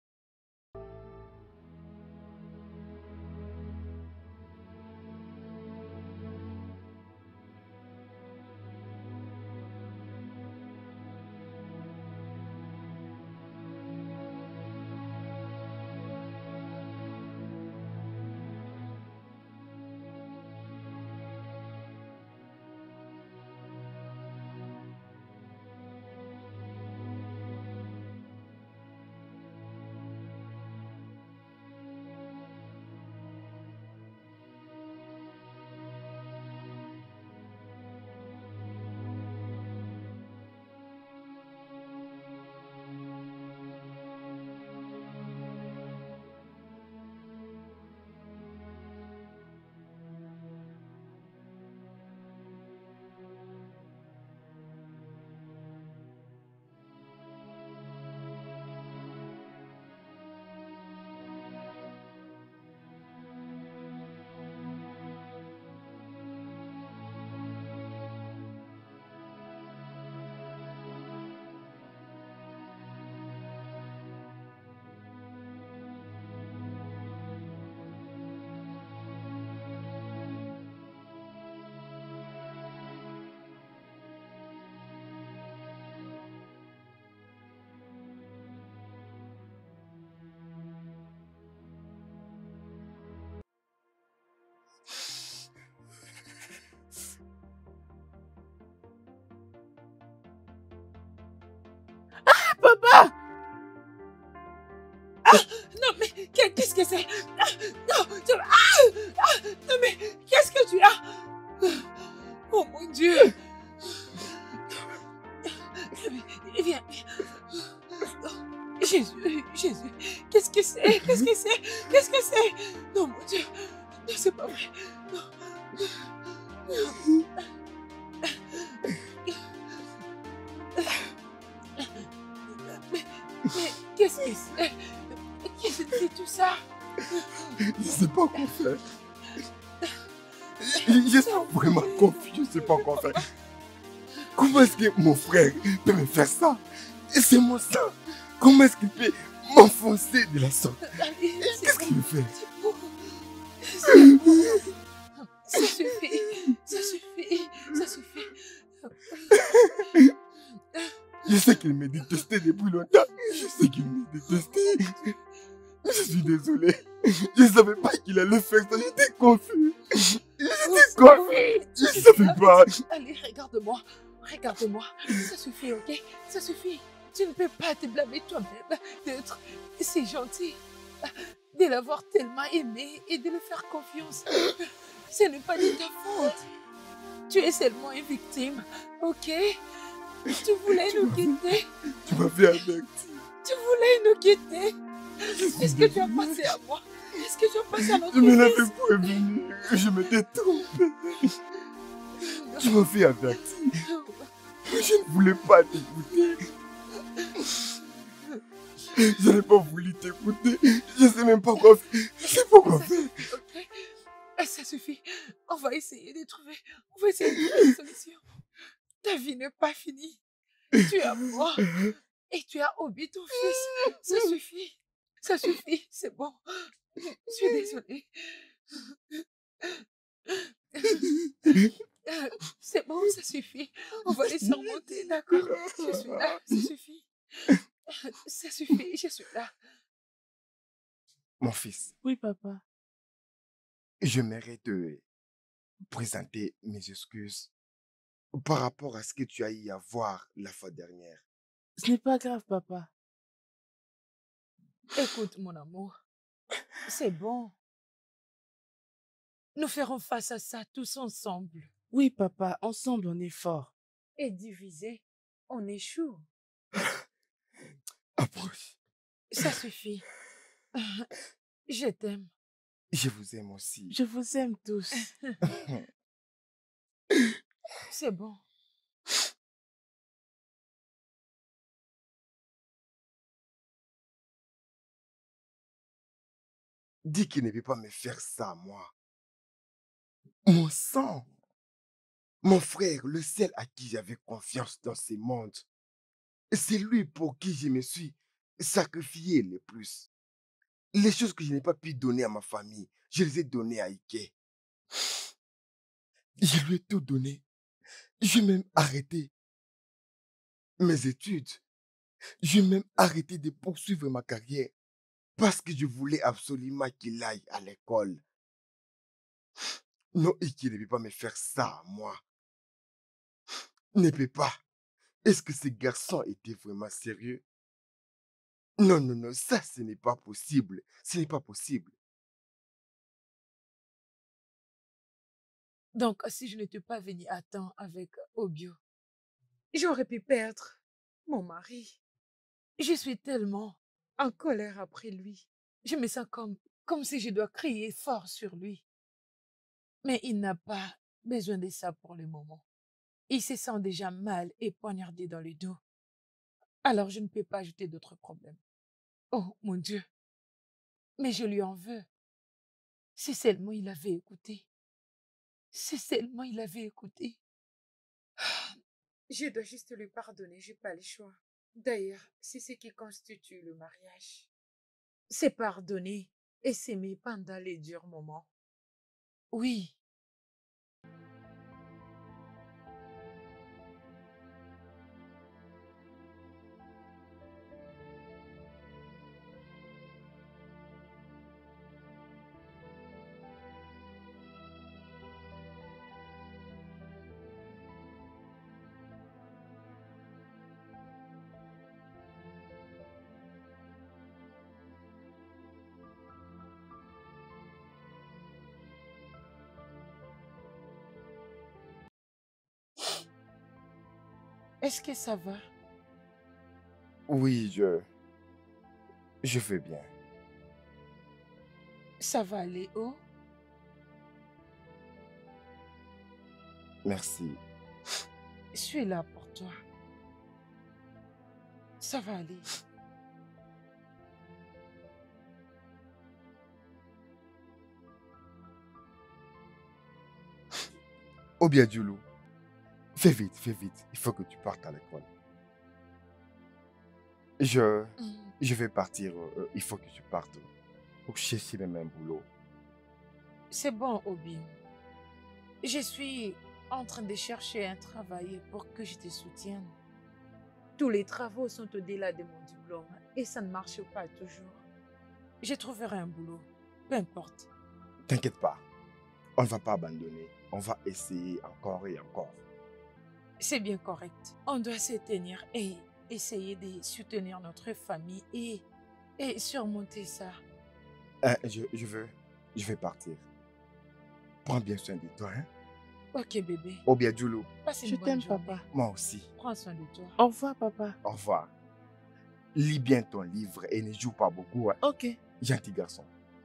Papa! Ah, non, mais qu'est- qu'est-ce que c'est? Ah, non, tu- ah, ah, non, mais qu'est-ce que tu as? Oh mon Dieu! Viens, viens. Jésus, Jésus, qu'est-ce que c'est? Qu'est-ce que c'est? Qu'est-ce que c'est? Non, mon Dieu, non, c'est pas vrai. Non. Mais, mais qu'est-ce que c'est? Qu'est-ce que c'est tout ça? Je sais pas quoi faire. Je, je suis vraiment confus, je sais pas quoi faire. Comment est-ce que mon frère peut me faire ça? C'est mon sang. Comment est-ce qu'il peut m'enfoncer de la sorte? Allez, c'est Qu'est-ce bon, qu'il me fait? c'est bon. C'est bon. Ça suffit, ça suffit, ça suffit. Je sais qu'il me détestait depuis longtemps. Je sais qu'il me détestait. Je suis désolé. Je ne savais pas qu'il allait faire ça. J'étais confus. J'étais confus. Je ne savais pas. Allez, regarde-moi. Regarde-moi. Ça suffit, ok? Ça suffit. Tu ne peux pas te blâmer toi-même d'être si gentil, de l'avoir tellement aimé et de lui faire confiance. Ce n'est pas de ta faute. Tu es seulement une victime, ok? Tu voulais nous quitter. Tu m'as fait avertir. Tu voulais nous quitter. Est-ce que tu as pensé à moi? Est-ce que tu as pensé à notre Je me fils? l'avais prévenu. Je m'étais trompé. Tu m'as fait avertir. Je ne voulais pas t'écouter. Je n'ai pas voulu t'écouter. Je ne sais même pas quoi faire. Je ne sais pas quoi faire. Ok, ça suffit. On va essayer de trouver. On va essayer de trouver une solution. Ta vie n'est pas finie. Tu as moi et tu as oublié ton fils. Ça suffit. Ça suffit. C'est bon. Je suis désolée. C'est bon, ça suffit. On va les surmonter, d'accord? Je suis là. Ça suffit. Ça suffit. Je suis là. Mon fils, Oui, papa. j'aimerais te présenter mes excuses par rapport à ce que tu as eu à voir la fois dernière. Ce n'est pas grave, papa. Écoute, mon amour. C'est bon. Nous ferons face à ça tous ensemble. Oui, papa, ensemble, on est fort. Et divisés, on échoue. Approche. Ça suffit. Je t'aime. Je vous aime aussi. Je vous aime tous. C'est bon. dis qu'il ne peut pas me faire ça, moi. Mon sang, mon frère, le seul à qui j'avais confiance dans ce monde, c'est lui pour qui je me suis sacrifié le plus. Les choses que je n'ai pas pu donner à ma famille, je les ai données à Ike. Je lui ai tout donné. J'ai même arrêté mes études. J'ai même arrêté de poursuivre ma carrière parce que je voulais absolument qu'il aille à l'école. Non, Ike ne peut pas me faire ça, moi. Ne peut pas. Est-ce que ce garçon était vraiment sérieux? Non, non, non, ça, ce n'est pas possible. Ce n'est pas possible. Donc, si je n'étais pas venue à temps avec Obio, j'aurais pu perdre mon mari. Je suis tellement en colère après lui. Je me sens comme, comme si je dois crier fort sur lui. Mais il n'a pas besoin de ça pour le moment. Il se sent déjà mal et poignardé dans le dos. Alors je ne peux pas ajouter d'autres problèmes. Oh mon Dieu, mais je lui en veux. Si seulement il avait écouté. Si seulement il avait écouté. Je dois juste lui pardonner, j'ai pas le choix. D'ailleurs, c'est ce qui constitue le mariage. C'est pardonner et s'aimer pendant les durs moments. Oui. Est-ce que ça va? Oui, je... Je vais bien. Ça va aller où? Merci. Je suis là pour toi. Ça va aller. Obiadjoulou, fais vite, fais vite. Il faut que tu partes à l'école. Je... Mm. Je vais partir. euh, il faut que tu partes pour chercher même un boulot. C'est bon, Obi. Je suis en train de chercher un travail pour que je te soutienne. Tous les travaux sont au-delà de mon diplôme et ça ne marche pas toujours. Je trouverai un boulot, peu importe. T'inquiète pas. On ne va pas abandonner. On va essayer encore et encore. C'est bien correct. On doit se tenir et essayer de soutenir notre famille et, et surmonter ça. Euh, je, je veux... Je vais partir. Prends bien soin de toi, hein? Ok, bébé. Obiadjoulou, Passe une Je bonne t'aime, journée. papa. moi aussi. Prends soin de toi. Au revoir, papa. Au revoir. Lis bien ton livre et ne joue pas beaucoup, hein? Ok. Gentil garçon.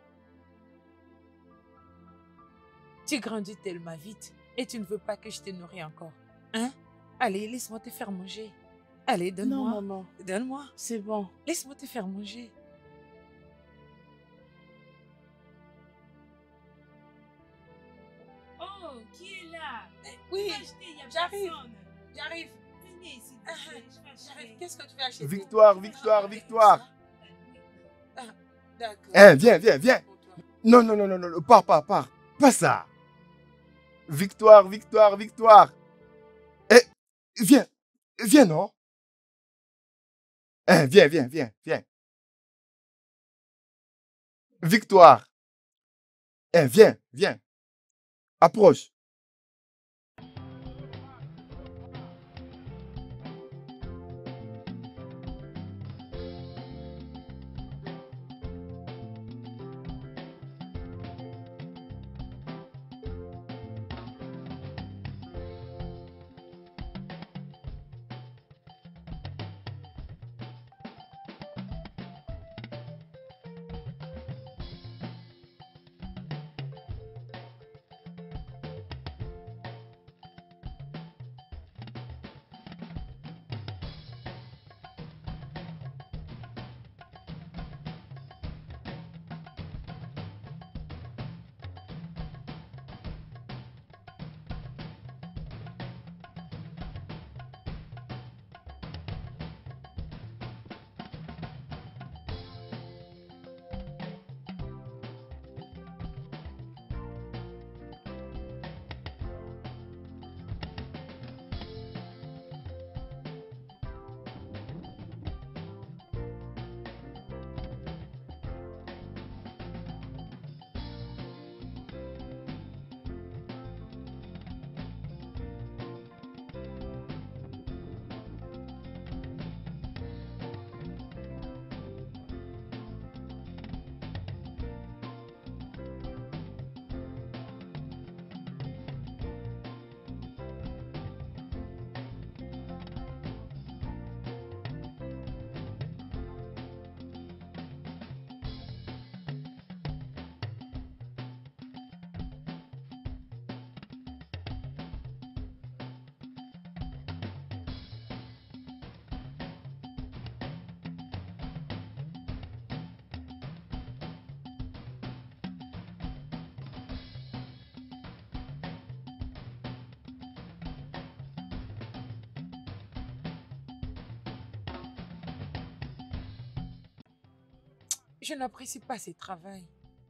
Tu grandis tellement vite et tu ne veux pas que je te nourris encore. Hein? Allez, laisse-moi te faire manger. Allez, Non, donne-moi. maman. Donne-moi. C'est bon. Laisse-moi te faire manger. Oh, qui est là? Oui, Va acheter, il y a j'arrive. personne. J'arrive. Venez ici, Ah, je vais acheter. J'arrive. Qu'est-ce que tu veux acheter? Victoire, victoire, victoire. Ah, d'accord. Hein, viens, viens, viens. Pour toi. Non, non, non, non, non, pars, pars, pars. Pas ça. Victoire, victoire, victoire. Eh, viens, viens, non? Hein, viens, viens, viens, viens. Victoire. Hein, viens, viens. Approche. Je n'apprécie pas ce travail.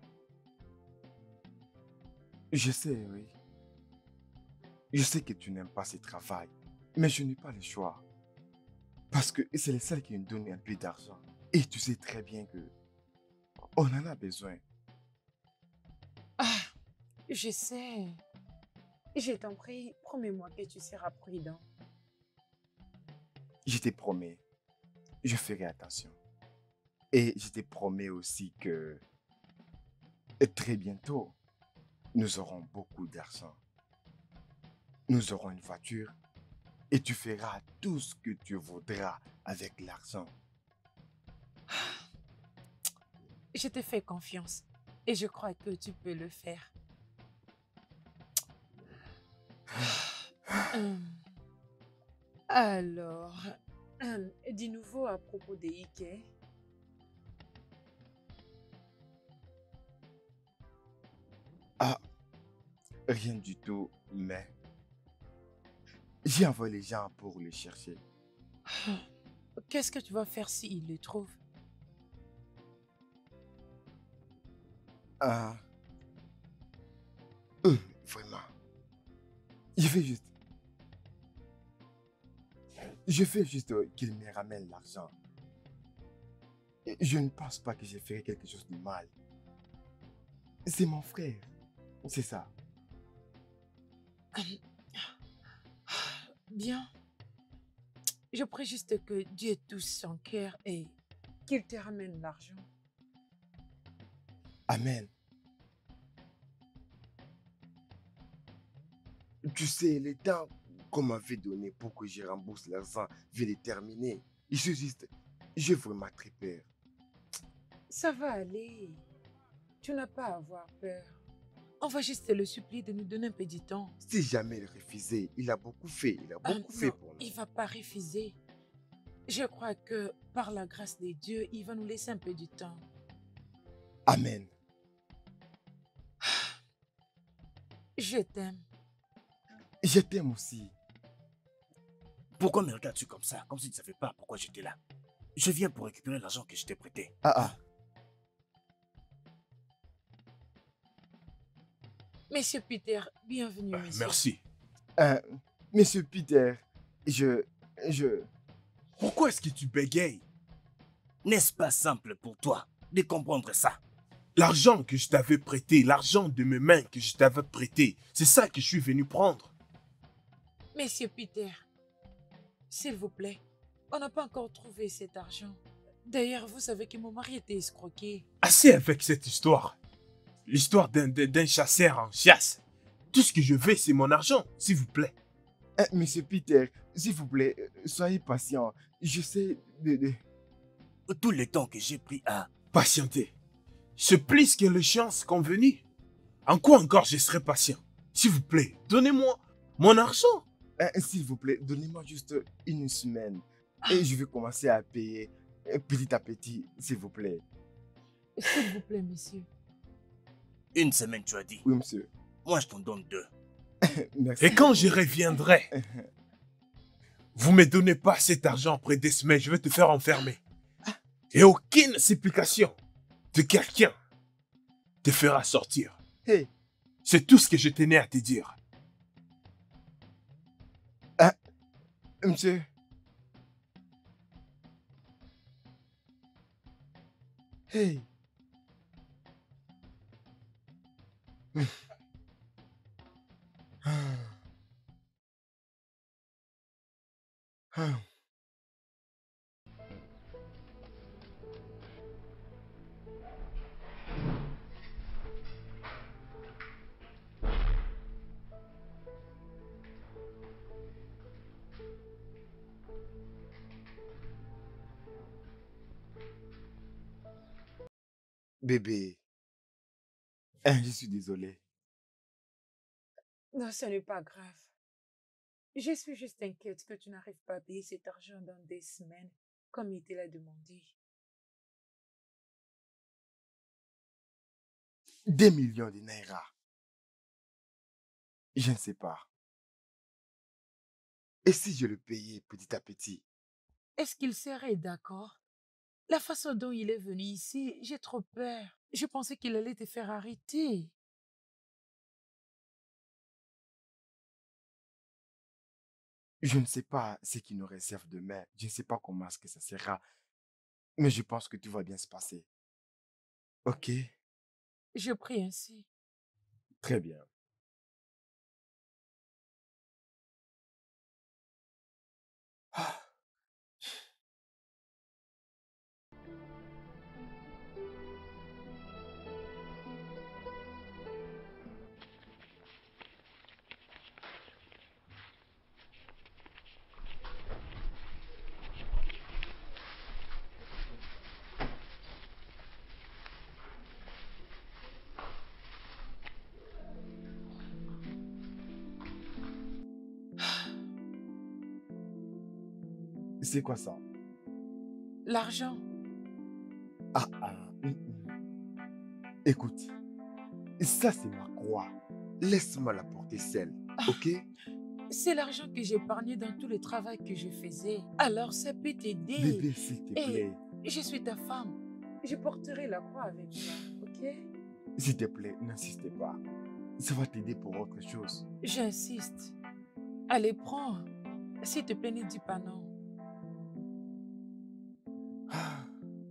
Je sais, oui. Je sais que tu n'aimes pas ce travail, mais je n'ai pas le choix. Parce que c'est le seul qui nous donne un peu d'argent. Et tu sais très bien que on en a besoin. Ah, je sais. Je t'en prie, promets-moi que tu seras prudent. Je te promets, je ferai attention. Et je te promets aussi que très bientôt, nous aurons beaucoup d'argent. Nous aurons une voiture et tu feras tout ce que tu voudras avec l'argent. Je te fais confiance et je crois que tu peux le faire. Hum. Alors, hum, dis nouveau à propos de Ike. Ah, rien du tout, mais j'ai envoyé les gens pour le chercher. Qu'est-ce que tu vas faire s'il le trouve? Ah, hum, vraiment. Je fais juste... Je fais juste euh, qu'il me ramène l'argent. Et je ne pense pas que j'ai fait quelque chose de mal. C'est mon frère. C'est ça. Bien. Je prie juste que Dieu touche son cœur et qu'il te ramène l'argent. Amen. Tu sais, les temps qu'on m'avait donné pour que je rembourse l'argent vient de terminer. Je suis juste... J'ai vraiment très peur. Ça va aller. Tu n'as pas à avoir peur. On va juste le supplier de nous donner un peu de temps. Si jamais il refusait, il a beaucoup fait. Il a Ah beaucoup fait non, pour nous. il ne va pas refuser. Je crois que par la grâce de Dieu, il va nous laisser un peu de temps. Amen. Je t'aime. Je t'aime aussi. Pourquoi me regardes-tu comme ça, comme si tu ne savais pas pourquoi j'étais là? Je viens pour récupérer l'argent que je t'ai prêté. Ah ah. Monsieur Peter, bienvenue, Ah, monsieur. merci. Euh, Monsieur Peter, je... Je... Pourquoi est-ce que tu bégayes? N'est-ce pas simple pour toi de comprendre ça? L'argent que je t'avais prêté, l'argent de mes mains que je t'avais prêté, c'est ça que je suis venu prendre. Monsieur Peter, s'il vous plaît, on n'a pas encore trouvé cet argent. D'ailleurs, vous savez que mon mari était escroqué. Assez avec cette histoire. L'histoire d'un d'un- d'un chasseur en chasse. Tout ce que je veux, c'est mon argent, s'il vous plaît. Euh, Monsieur Peter, s'il vous plaît, euh, soyez patient. Je sais de... de- Tout le temps que j'ai pris à... Patientez. C'est plus que l'échéance convenue. En quoi encore je serai patient? S'il vous plaît, donnez-moi mon argent. Euh, S'il vous plaît, donnez-moi juste une semaine. Et je vais commencer à payer euh, petit à petit, s'il vous plaît. S'il vous plaît, monsieur. Une semaine, tu as dit. Oui, monsieur. Moi, je t'en donne deux. Merci. Et quand je reviendrai, vous me donnez pas cet argent après des semaines, je vais te faire enfermer. Et aucune supplication de quelqu'un te fera sortir. Hey, C'est tout ce que je tenais à te dire. monsieur. Hey. Ah. Ah. Bébé, hein, je suis désolé. Non, ce n'est pas grave. Je suis juste inquiète que tu n'arrives pas à payer cet argent dans des semaines, comme il te l'a demandé. Des millions de naira. Je ne sais pas. Et si je le payais petit à petit? Est-ce qu'il serait d'accord? La façon dont il est venu ici, j'ai trop peur. Je pensais qu'il allait te faire arrêter. Je ne sais pas ce qui nous réserve demain. Je ne sais pas comment est-ce que ça sera. Mais je pense que tout va bien se passer. Ok? Je prie ainsi. Très bien. Ah, c'est quoi ça? L'argent. Ah, ah. hum, hum. Écoute, ça c'est ma croix. Laisse-moi la porter seule, ok? C'est l'argent que j'ai épargné dans tout le travail que je faisais. Alors ça peut t'aider. Bébé, s'il te Et plaît. je suis ta femme. Je porterai la croix avec toi, ok? S'il te plaît, n'insiste pas. Ça va t'aider pour autre chose. J'insiste. Allez, prends. S'il te plaît, ne dis pas non. Ah,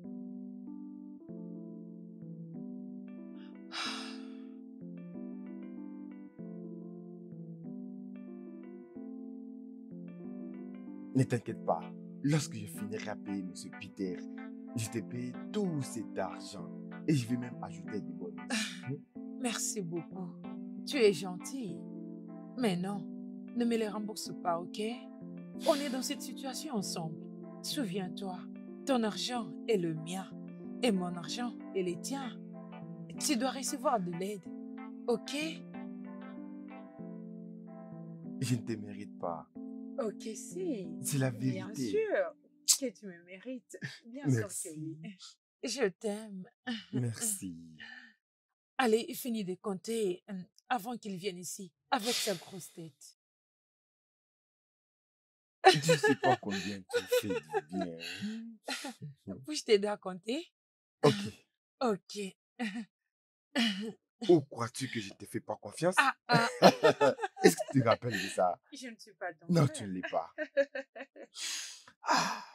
ne t'inquiète pas. Lorsque je finirai à payer M. Peter, je te paye tout cet argent. Et je vais même ajouter des bonus. Merci beaucoup. Tu es gentil. Mais non, ne me les rembourse pas, ok? On est dans cette situation ensemble. Souviens-toi, ton argent est le mien et mon argent est le tien. Tu dois recevoir de l'aide, ok? Je ne te mérite pas. Ok, si. C'est la Bien vérité. sûr que tu me mérites. Bien sûr que Merci. oui. Je t'aime. Merci. Allez, finis de compter euh, avant qu'il vienne ici avec sa grosse tête. Je ne sais pas combien tu fais du bien. Puis-je t'aider à compter? Ok. Ok. Où crois-tu que je ne te fais pas confiance? Ah, ah, Est-ce que tu te rappelles de ça? je ne suis pas ton Non, frère. tu ne l'es pas. Ah.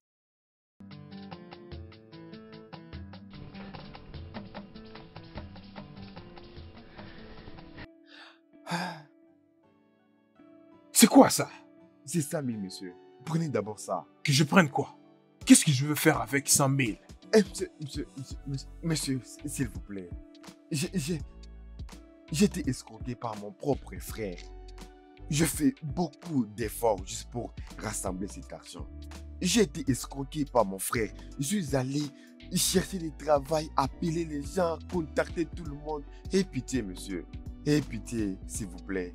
Ah. C'est quoi ça? C'est cent mille, monsieur. Prenez d'abord ça. Que je prenne quoi? Qu'est-ce que je veux faire avec cent mille? Eh, monsieur, monsieur, monsieur, monsieur, monsieur, s'il vous plaît. J'ai, j'ai, j'ai été escroqué par mon propre frère. Je fais beaucoup d'efforts juste pour rassembler cet argent. J'ai été escroqué par mon frère. Je suis allé chercher du travail, appeler les gens, contacter tout le monde. Aie pitié, monsieur. Aie pitié, s'il vous plaît.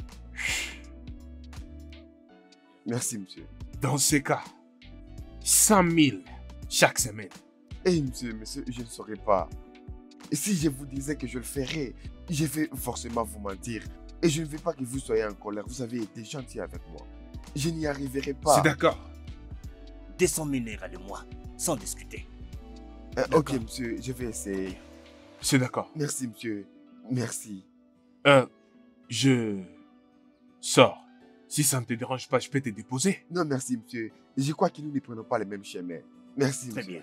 Merci, monsieur. Dans ces cas, cent mille chaque semaine. Eh, monsieur, monsieur, je ne saurais pas. Si je vous disais que je le ferais, je vais forcément vous mentir. Et je ne veux pas que vous soyez en colère. Vous avez été gentil avec moi. Je n'y arriverai pas. C'est d'accord. deux cent mille naira le mois, sans discuter. Euh, ok, D'accord. monsieur, je vais essayer. C'est d'accord. Merci, monsieur. Merci. Euh, je sors. Si ça ne te dérange pas, je peux te déposer. Non, merci, monsieur. Je crois que nous ne prenons pas le même chemin. Merci, Très monsieur. bien.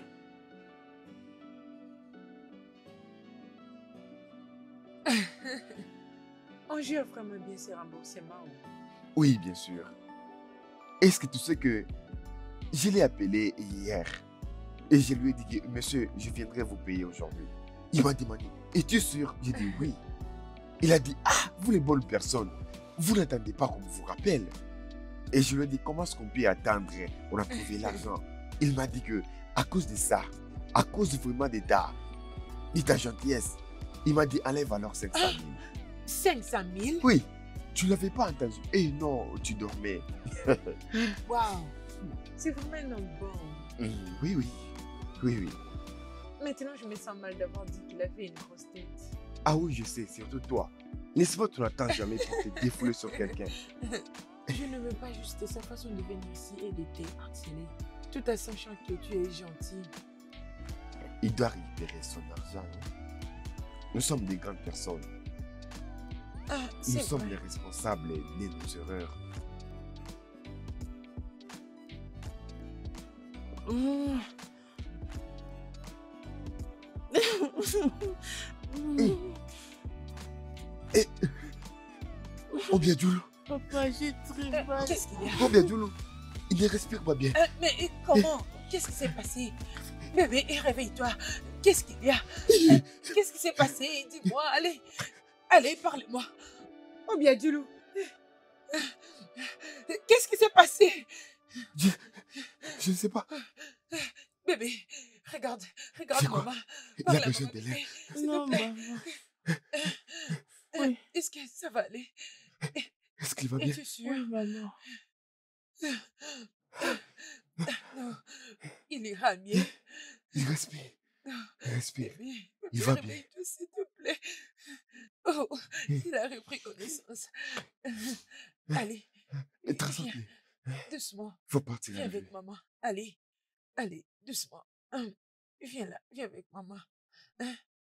On gère vraiment bien ces remboursements. Oui, bien sûr. Est-ce que tu sais que je l'ai appelé hier et je lui ai dit que, monsieur, je viendrai vous payer aujourd'hui. Il m'a demandé, es-tu sûr? J'ai dit oui. Il a dit, ah, vous les bonnes personnes, vous n'attendez pas qu'on vous rappelle. Et je lui ai dit, comment est-ce qu'on peut attendre? On a trouvé l'argent. Il m'a dit que, à cause de ça, à cause vraiment de ta, de ta gentillesse, il m'a dit, enlève alors cinq cent mille. cinq cent mille? Oui, tu ne l'avais pas entendu. Eh non, tu dormais. Waouh! C'est vraiment un homme bon. Mm, oui, oui. Oui, oui. Maintenant, je me sens mal d'avoir dit qu'il avait une grosse tête. Ah oui, je sais, surtout toi. N'est-ce pas que tu n'attends jamais pour te défouler sur quelqu'un? Je ne veux pas juste sa façon de venir ici et de te harceler, tout en sachant que tu es gentil. Il doit récupérer son argent. Hein. Nous sommes des grandes personnes. Ah, Nous c'est sommes vrai. les responsables de nos erreurs. Mm. Obiadjoulou, Papa, j'ai très Euh, mal. Qu'est-ce qu'il y a? Obiadjoulou, il ne respire pas bien. Euh, Mais euh, comment? Qu'est-ce qui s'est passé? Bébé, réveille-toi. Qu'est-ce qu'il y a? Euh, Qu'est-ce qui s'est passé? Dis-moi, allez. Allez, parle-moi. Oh bien, Djoulou. Qu'est-ce qui s'est passé? Je, je ne sais pas. Bébé, regarde, regarde C'est quoi? maman. Il Parle a à besoin maman, de bébé, l'aide. s'il te Non, plaît. maman. Euh, Oui. Est-ce que ça va aller? Est-ce qu'il va bien? Es-tu sûr? Oui, maman. Non, il ira mieux. Il respire. Il respire. Bébé, Il bébé, va bien. réveille-toi, s'il te plaît. Oh, il a repris connaissance. Allez, Et très viens, simple. doucement. Il faut partir Viens avec avec lui. maman. Allez, allez, doucement. Hum, Viens là, viens avec maman. Hein?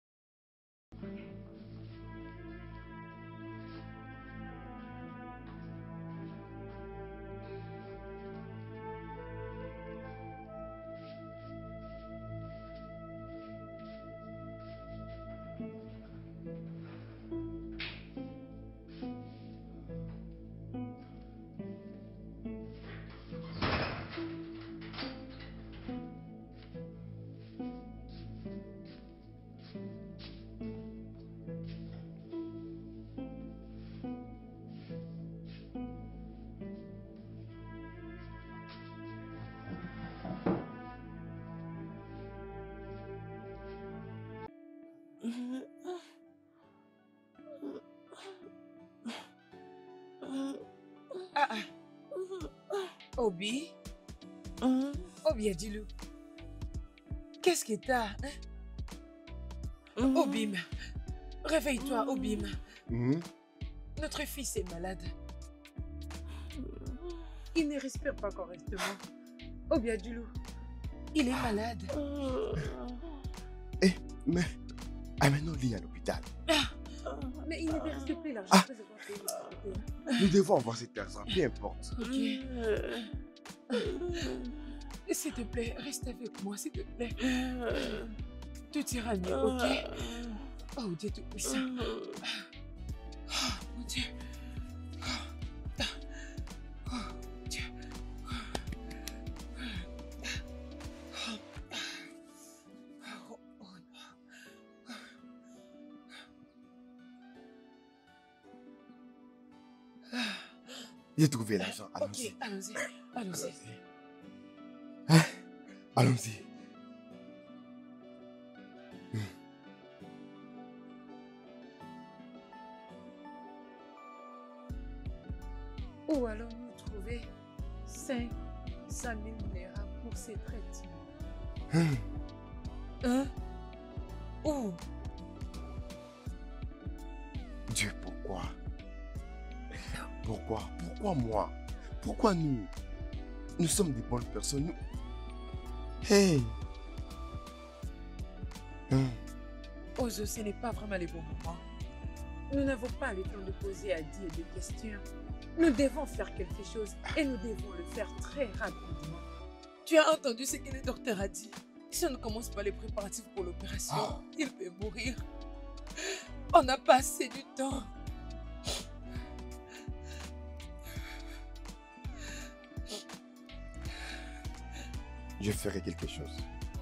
Ah ah, Obi, Hein? Obi Adilou. Qu'est-ce que t'as? Hein? Hein? Obim, réveille-toi, Obim. Mhm. Notre fils est malade. Il ne respire pas correctement. Obi Adilou, il est malade. Eh, mais amenons-le à l'hôpital. Mais il ne reste plus l'argent. Ah. Après avoir payé l'hospitalité. Nous devons avoir cet argent, peu importe. Ok. S'il te plaît, reste avec moi, s'il te plaît. Tout ira mieux, ok? Oh Dieu Tout-Puissant. Oh mon Dieu. Oh, oh, Dieu. Oh, oh, non. J'ai trouvé l'argent, Ok, allons-y. allons-y. Allons-y. Hein? Allons-y. Où allons-nous trouver cinq cent mille naira pour ces traitements? Hum. Hein? Où? Dieu, pourquoi? Pourquoi? Pourquoi moi? Pourquoi nous? Nous sommes des bonnes personnes. Nous... Hey! Hum. Ozo, ce n'est pas vraiment les bons moments. Nous n'avons pas le temps de poser à dire des questions. Nous devons faire quelque chose et nous devons le faire très rapidement. Tu as entendu ce que le docteur a dit? Si on ne commence pas les préparatifs pour l'opération, Ah. il peut mourir. On n'a pas assez du temps. Je ferai quelque chose.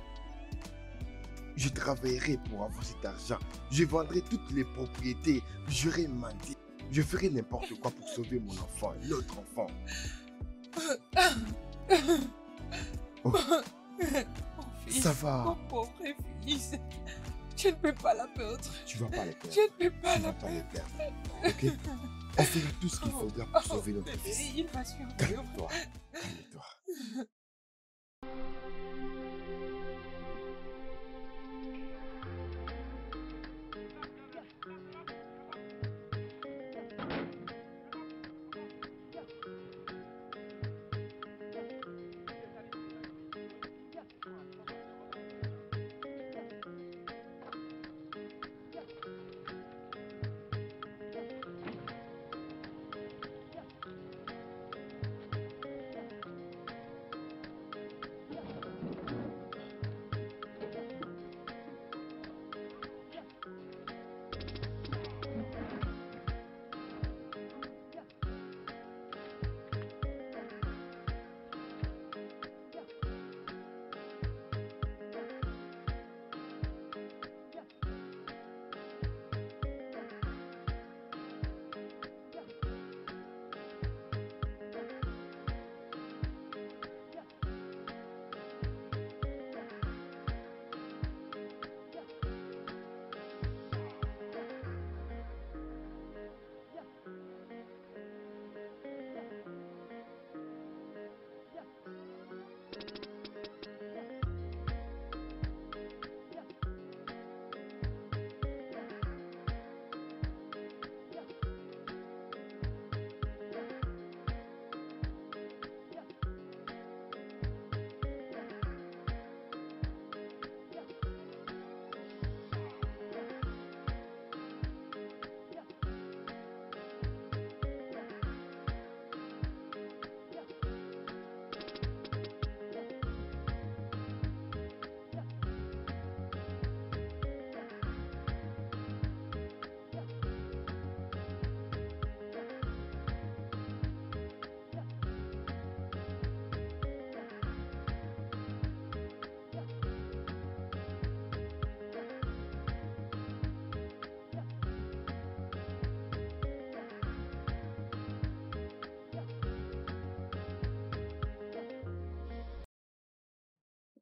Je travaillerai pour avoir cet argent. Je vendrai toutes les propriétés. J'aurai menti. Je ferai n'importe quoi pour sauver mon enfant, l'autre enfant. Oh, Mon fils, ça va. mon pauvre fils. Je ne peux pas la perdre. Tu vas pas les perdre. Je ne peux pas Tu la vas pas les perdre. perdre. Ok? On fera tout ce qu'il faudra pour sauver notre Bébé, fils. il va survivre. Calme-toi. Calme-toi.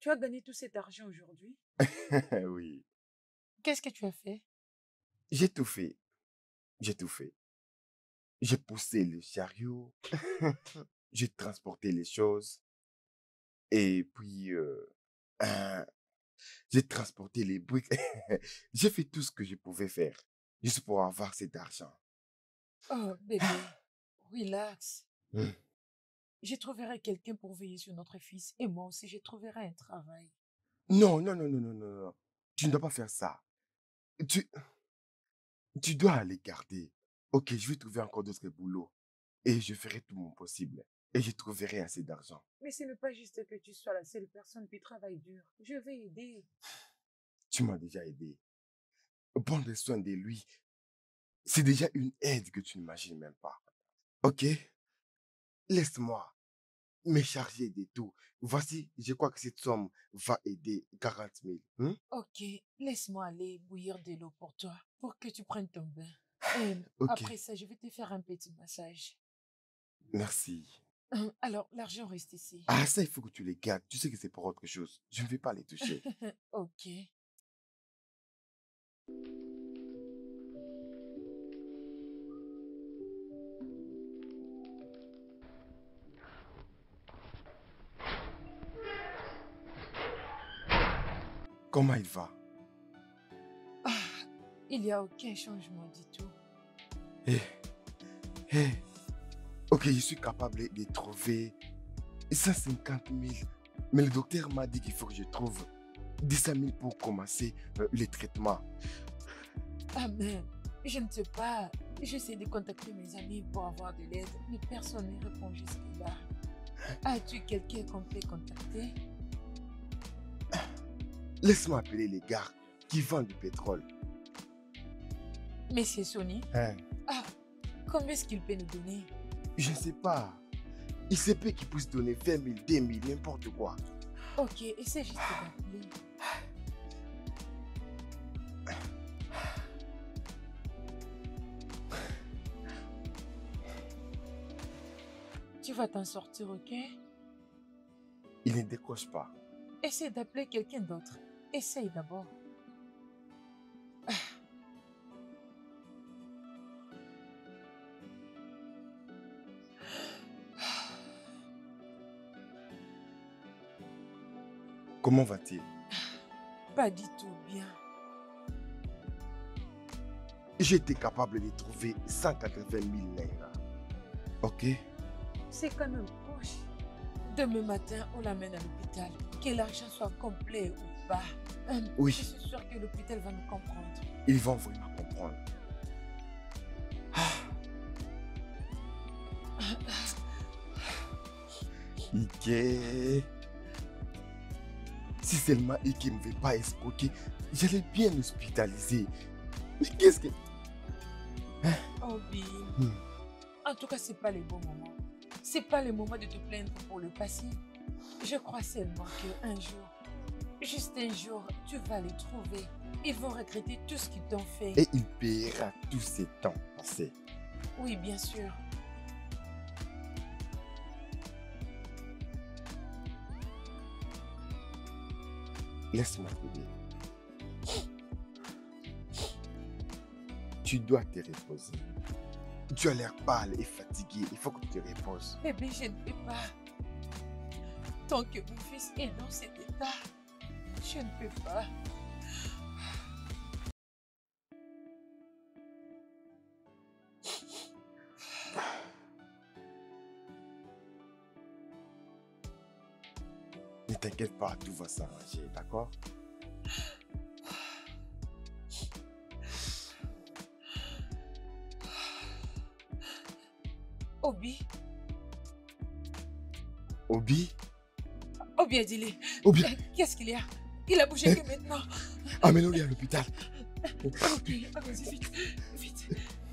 tu as gagné tout cet argent aujourd'hui. Oui, Qu'est-ce que tu as fait? j'ai tout fait. J'ai tout fait. J'ai poussé le chariot, j'ai transporté les choses et puis euh, euh, j'ai transporté les briques. J'ai fait tout ce que je pouvais faire juste pour avoir cet argent. Oh, bébé, relax. Hmm. Je trouverai quelqu'un pour veiller sur notre fils et moi aussi, je trouverai un travail. Non, non, non, non, non, non, non. Tu ne dois pas faire ça. Tu, tu dois aller garder. Ok, je vais trouver encore d'autres boulots et je ferai tout mon possible et je trouverai assez d'argent. Mais ce n'est pas juste que tu sois la seule personne qui travaille dur. Je vais aider. Tu m'as déjà aidé. Prendre soin de lui, c'est déjà une aide que tu n'imagines même pas. Ok? Laisse-moi me charger de tout. Voici, je crois que cette somme va aider quarante mille. Hein? Ok, laisse-moi aller bouillir de l'eau pour toi, pour que tu prennes ton bain. Et Ok, après ça, je vais te faire un petit massage. merci. Hum, Alors, l'argent reste ici. Ah, ça, il faut que tu les gardes. Tu sais que c'est pour autre chose. Je ne vais pas les toucher. Ok. Comment il va? Ah, il n'y a aucun changement du tout. Eh, eh. Ok, je suis capable de trouver cent cinquante mille. Mais le docteur m'a dit qu'il faut que je trouve dix mille pour commencer euh, le traitement. Ah, mais je ne sais pas. J'essaie de contacter mes amis pour avoir de l'aide, mais personne ne répond jusque-là. As-tu quelqu'un qu'on peut contacter? Laisse-moi appeler les gars qui vendent du pétrole. Monsieur Sony, Hein? ah, combien est-ce qu'il peut nous donner? Je ne sais pas. Il se peut qu'il puisse donner vingt mille, deux mille, n'importe quoi. Ok, essaie juste d'appeler. Tu vas t'en sortir, ok? Il ne décroche pas. Essaie d'appeler quelqu'un d'autre. Essaye d'abord. Comment va-t-il? Pas du tout bien. J'étais capable de trouver cent quatre-vingt mille naira. Ok? C'est quand même proche. Demain matin, on l'amène à l'hôpital. Que l'argent soit complet ou pas. Hum, Oui. Je suis sûre que l'hôpital va nous comprendre. Ils vont vraiment comprendre. Ike. Si seulement Ike ne veut pas escroquer, j'allais bien l'hospitaliser. Mais qu'est-ce que... Oh, Bill. Hmm. En tout cas, c'est pas le bon moment. C'est pas le moment de te plaindre pour le passé. Je crois seulement qu'un jour, juste un jour, tu vas les trouver. Ils vont regretter tout ce qu'ils t'ont fait. Et il paiera tous ces temps passés. Oui, bien sûr. Laisse-moi t'aider. Tu dois te reposer. Tu as l'air pâle et fatigué. Il faut que tu te reposes. Bébé, je ne peux pas. Tant que mon fils est dans cet état, je ne peux pas. Ne t'inquiète pas, tout va s'arranger, d'accord? Obi, Obi? Obi a dit Obi, qu'est-ce qu'il y a? Il a bougé que maintenant. amène-le à l'hôpital. Ok, allons-y vite, vite.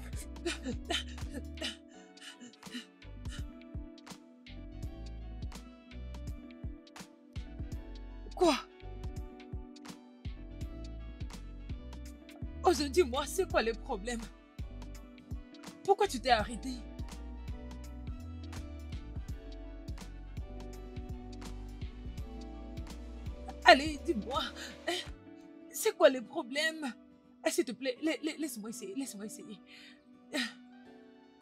Quoi? Ose, dis-moi, c'est quoi le problème? Pourquoi tu t'es arrêté? Allez, dis-moi. Hein, c'est quoi le problème? Ah, s'il te plaît, la- la- laisse-moi essayer, laisse-moi essayer. Oh.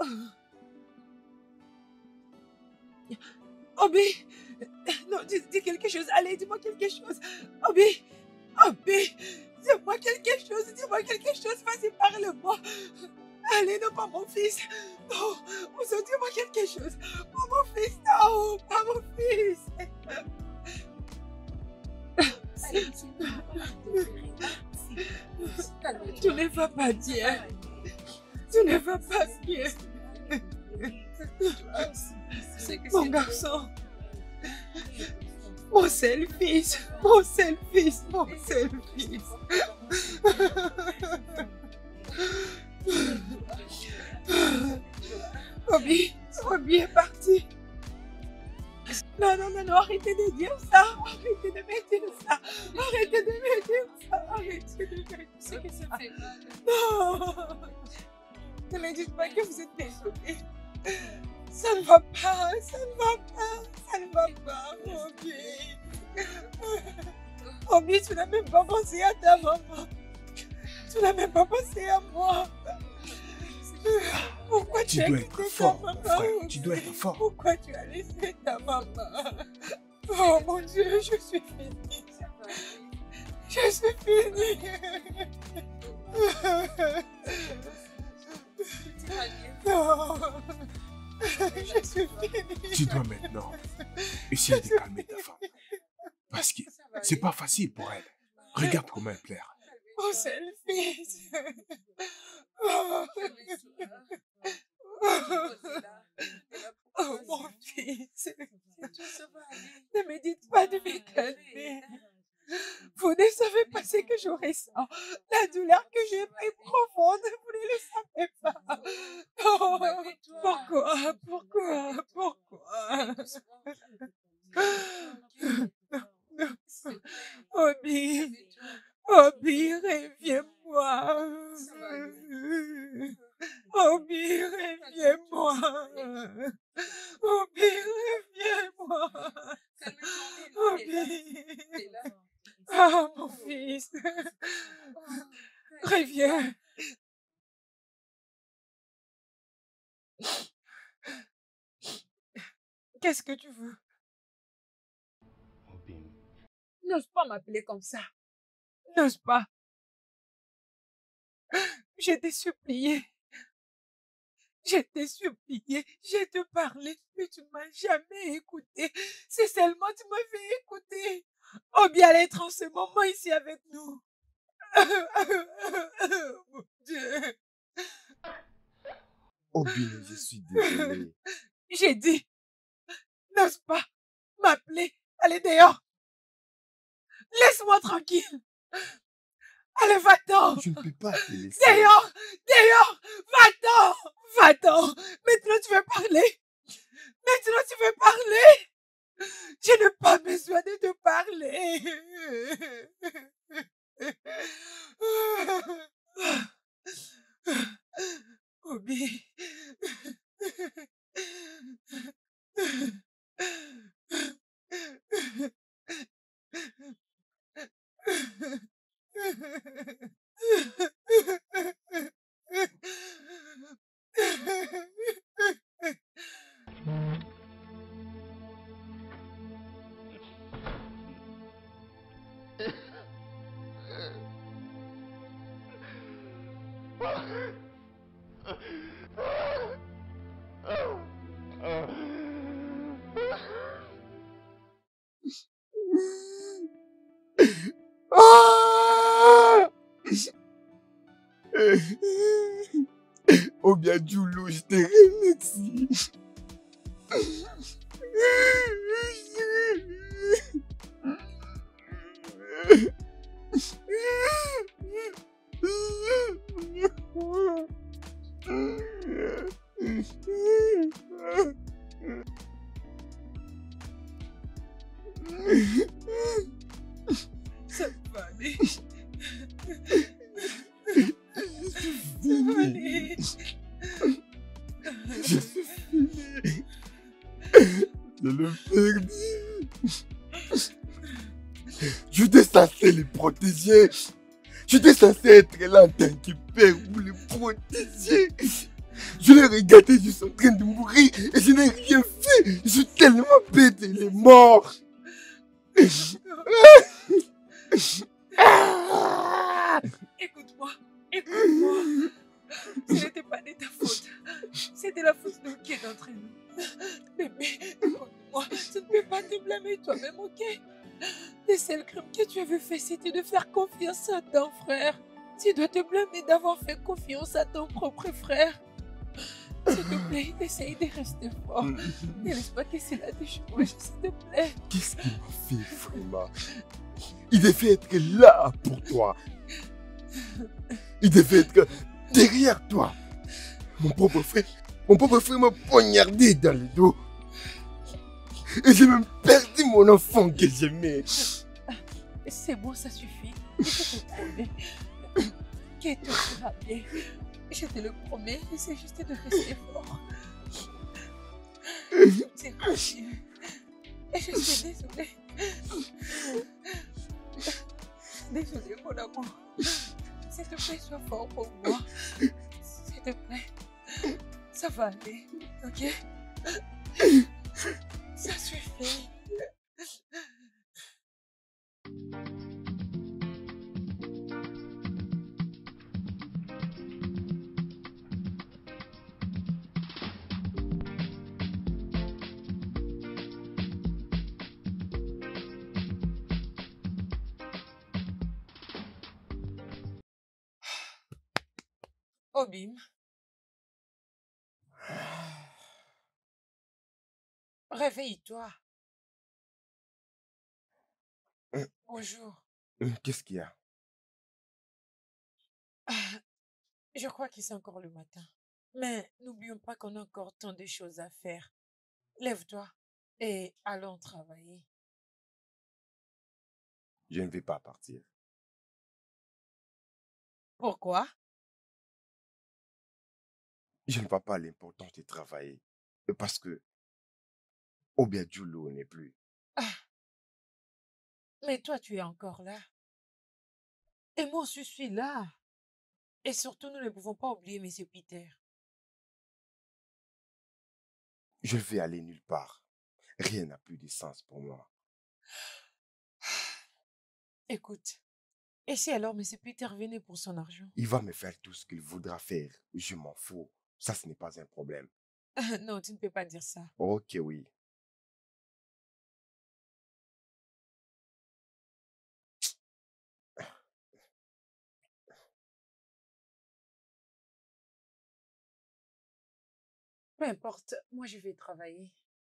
Obi! Non, dis, dis quelque chose. Allez, dis-moi quelque chose. Obi! Obi! Dis-moi quelque chose, dis-moi quelque chose. Vas-y, parle-moi. Allez, non, pas mon fils. Non, Ouzo, dis-moi quelque chose. Pas mon fils, non, pas mon fils. Tu ne vas pas bien. Tu ne vas pas bien. Mon garçon. Mon seul fils. Mon seul fils. Mon seul fils. Obi, Obi est parti. Non, non, non, non, arrêtez de dire ça. Arrêtez de me dire ça. Arrêtez de me dire ça. Arrêtez de me dire ça. que ça fait mal. Non. Ne me dites pas que vous êtes désolé. Ça ne va pas, ça ne va pas, ça ne va pas, Obi. Obi, tu n'as même pas pensé à ta maman. Tu n'as même pas pensé à moi. Pourquoi tu, Tu as dois quitté être fort, ta mon maman? frère. Tu dois être fort. Pourquoi tu as laissé ta maman? Oh mon Dieu, je suis finie. Je suis finie. Non. Je suis finie. Tu dois maintenant essayer de calmer ta femme. Parce que c'est pas facile pour elle. Regarde comment elle pleure. Mon seul fils. Oh. Oh mon fils. Ne me dites pas de me calmer. Vous ne savez pas ce que je ressens. La douleur que j'ai est profonde. Vous ne le savez pas. Oh, pourquoi? Pourquoi? Pourquoi? Obi, Obi, reviens-moi. Obi, reviens-moi. Obi, reviens-moi. Obi. Ah, mon fils. Reviens. Qu'est-ce que tu veux? N'ose pas m'appeler comme ça. N'ose pas. Je t'ai supplié. Je t'ai supplié. Je te parlais, mais tu ne m'as jamais écouté. C'est seulement tu m'avais écouté. Obi allait être en ce moment ici avec nous. Mon Dieu. Obi, je suis désolé. J'ai dit, n'ose pas m'appeler. Allez dehors. Laisse-moi tranquille. Allez, va-t'en. Je ne peux pas te laisser. Dehors, dehors, va-t'en, va-t'en. Maintenant tu veux parler. Maintenant tu veux parler. Je n'ai pas besoin de te parler. Obi. Ah! Obiadjulu, je te remercie. Ça va aller. Ça va aller. Je suis fini. Je l'ai perdu. J'étais censé les protéger. J'étais censé être là en tant que père pour les protéger. Je l'ai regardé, ils sont en train de mourir et je n'ai rien fait. Je suis tellement bête, il est mort. Écoute-moi, écoute-moi. Ce n'était pas de ta faute. C'était la faute d'aucun d'entre nous. Bébé, écoute-moi. Tu ne peux pas te blâmer toi-même, ok? Le seul crime que tu avais fait, c'était de faire confiance à ton frère. Tu dois te blâmer d'avoir fait confiance à ton propre frère. S'il te plaît, essaye de rester fort. Ne laisse pas que cela te change, s'il te plaît. Qu'est-ce qu'il m'a fait, Frima? Il devait être là pour toi. Il devait être derrière toi. Mon propre frère, mon propre frère m'a poignardé dans le dos. Et j'ai même perdu mon enfant que j'aimais. C'est bon, ça suffit. Je te promets que tout ira bien. Je te le promets, c'est juste de rester fort. C'est bien. Et je suis désolée. Désolée, mon amour. S'il te plaît, sois fort pour moi. S'il te plaît. Ça va aller, ok? Ça suffit. Obim. Réveille-toi. Bonjour. Qu'est-ce qu'il y a? Je crois que c'est encore le matin. Mais n'oublions pas qu'on a encore tant de choses à faire. Lève-toi et allons travailler. Je ne vais pas partir. Pourquoi? Je ne vois pas l'importance de travailler. Parce que Obiadjoulo n'est plus. Ah, mais toi, tu es encore là. Et moi, je suis là. Et surtout, nous ne pouvons pas oublier M. Peter. Je vais aller nulle part. Rien n'a plus de sens pour moi. Écoute, et si alors M. Peter venait pour son argent? Il va me faire tout ce qu'il voudra faire. Je m'en fous. Ça, ce n'est pas un problème. Non, tu ne peux pas dire ça. Ok, oui. Peu importe, moi je vais travailler.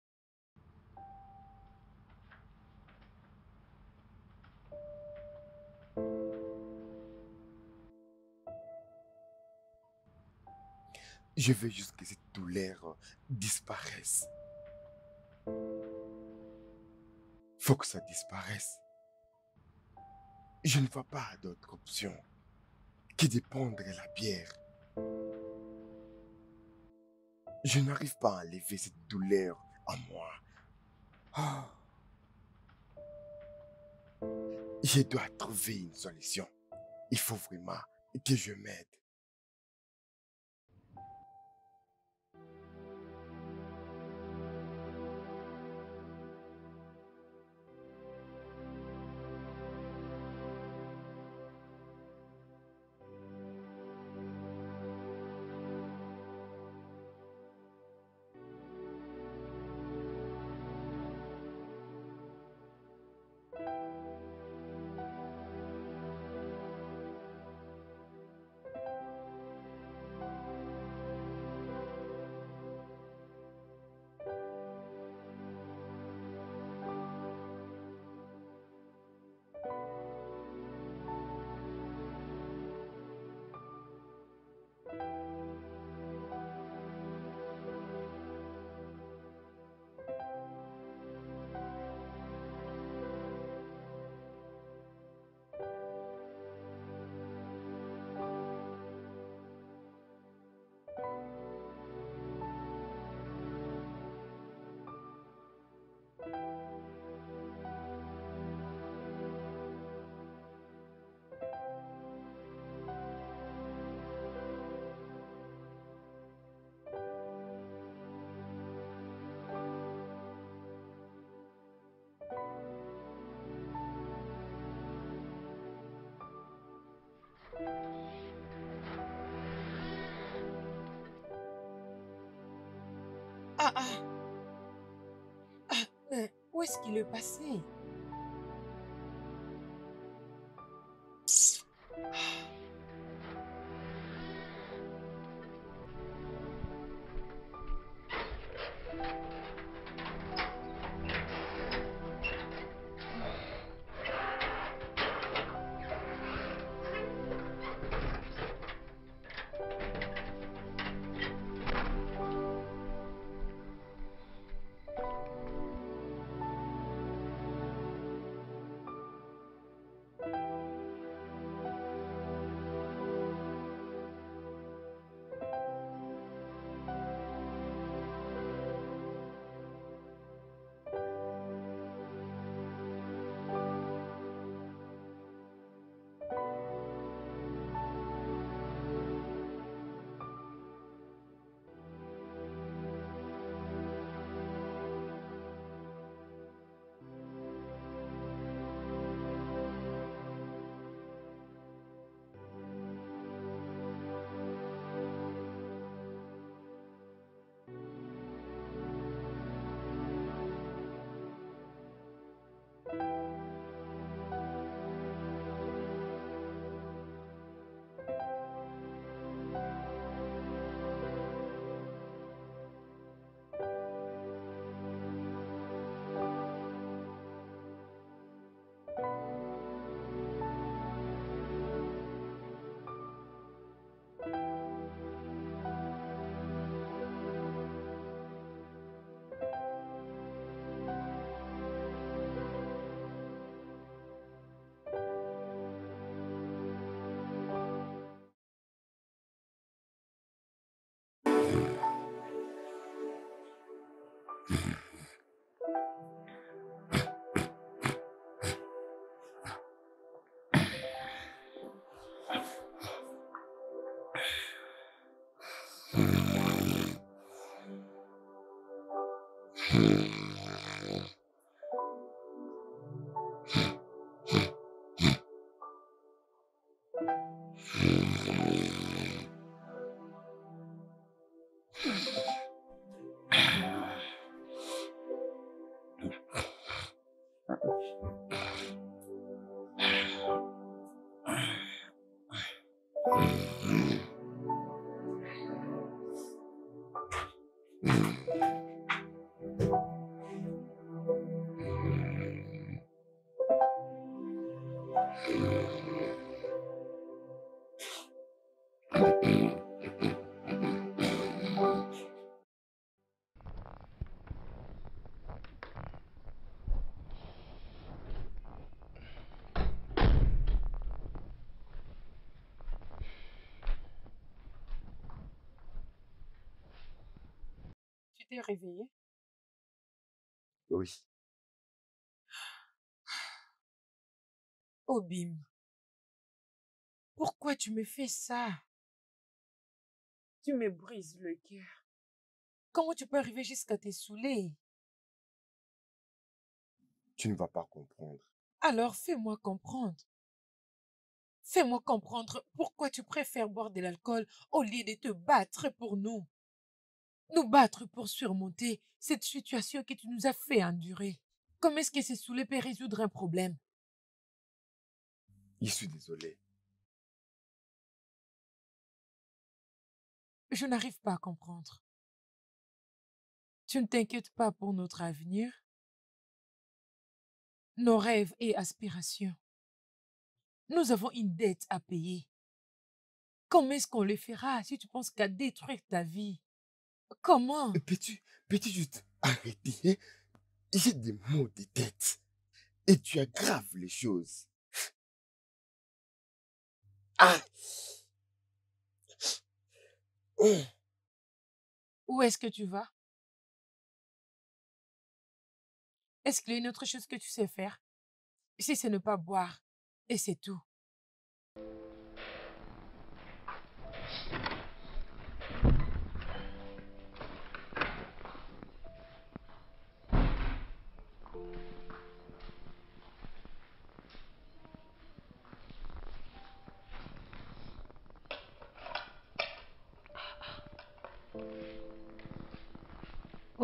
Je veux juste que cette douleur disparaisse. Faut que ça disparaisse. Je ne vois pas d'autre option que de prendre la bière. Je n'arrive pas à enlever cette douleur en moi. Ah. Je dois trouver une solution. Il faut vraiment que je m'aide. ah. Ah, mais où est-ce qu'il est passé? Tu t'es réveillé? Oui. Oh Bim, pourquoi tu me fais ça? Tu me brises le cœur. Comment tu peux arriver jusqu'à te saouler? Tu ne vas pas comprendre. Alors fais-moi comprendre. Fais-moi comprendre pourquoi tu préfères boire de l'alcool au lieu de te battre pour nous. Nous battre pour surmonter cette situation que tu nous as fait endurer. Comment est-ce que ce saoulé peut résoudre un problème? Je suis désolé. Je n'arrive pas à comprendre. Tu ne t'inquiètes pas pour notre avenir, nos rêves et aspirations. Nous avons une dette à payer. Comment est-ce qu'on le fera si tu penses qu'à détruire ta vie? Comment? Peux-tu, peux-tu juste arrêter? Hein? J'ai des maux de tête. Et tu aggraves les choses. Ah! Oh. Où est-ce que tu vas? Est-ce qu'il y a une autre chose que tu sais faire? Si c'est ne pas boire, et c'est tout.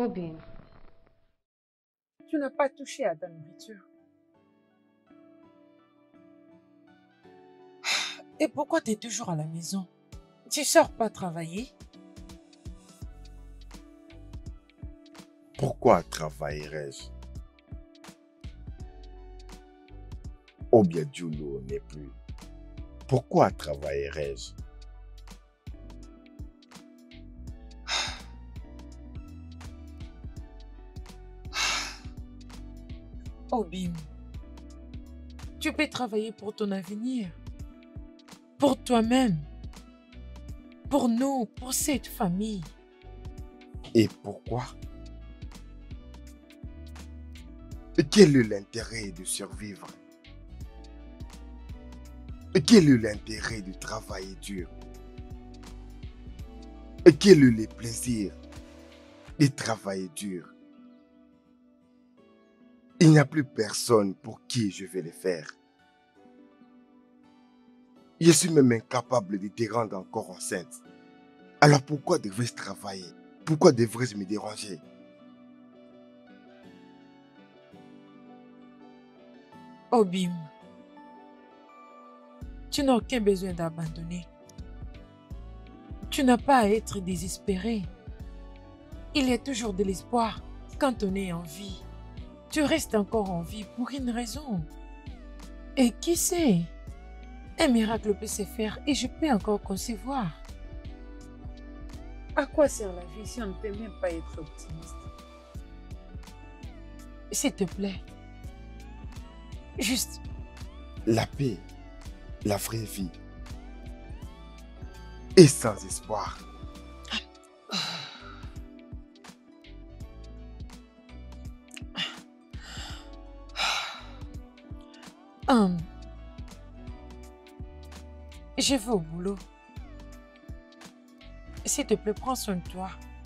Obim, Tu n'as pas touché à ta nourriture. Et pourquoi tu es toujours à la maison? Tu sors pas travailler? Pourquoi travaillerais-je? Obiadjulu n'est plus. Pourquoi travaillerais-je? Obim, tu peux travailler pour ton avenir, pour toi-même, pour nous, pour cette famille. Et pourquoi? Quel est l'intérêt de survivre? Quel est l'intérêt de travailler dur? Quel est le plaisir de travailler dur? Il n'y a plus personne pour qui je vais le faire. Je suis même incapable de te rendre encore enceinte. Alors pourquoi devrais-je travailler? Pourquoi devrais-je me déranger? Obim, tu n'as aucun besoin d'abandonner. Tu n'as pas à être désespéré. Il y a toujours de l'espoir quand on est en vie. Tu restes encore en vie pour une raison. Et qui sait? Un miracle peut se faire et je peux encore concevoir. À quoi sert la vie si on ne peut même pas être optimiste? S'il te plaît, juste... La paix, la vraie vie, est sans espoir. Hum. Je vais au boulot. S'il te plaît, prends soin de toi.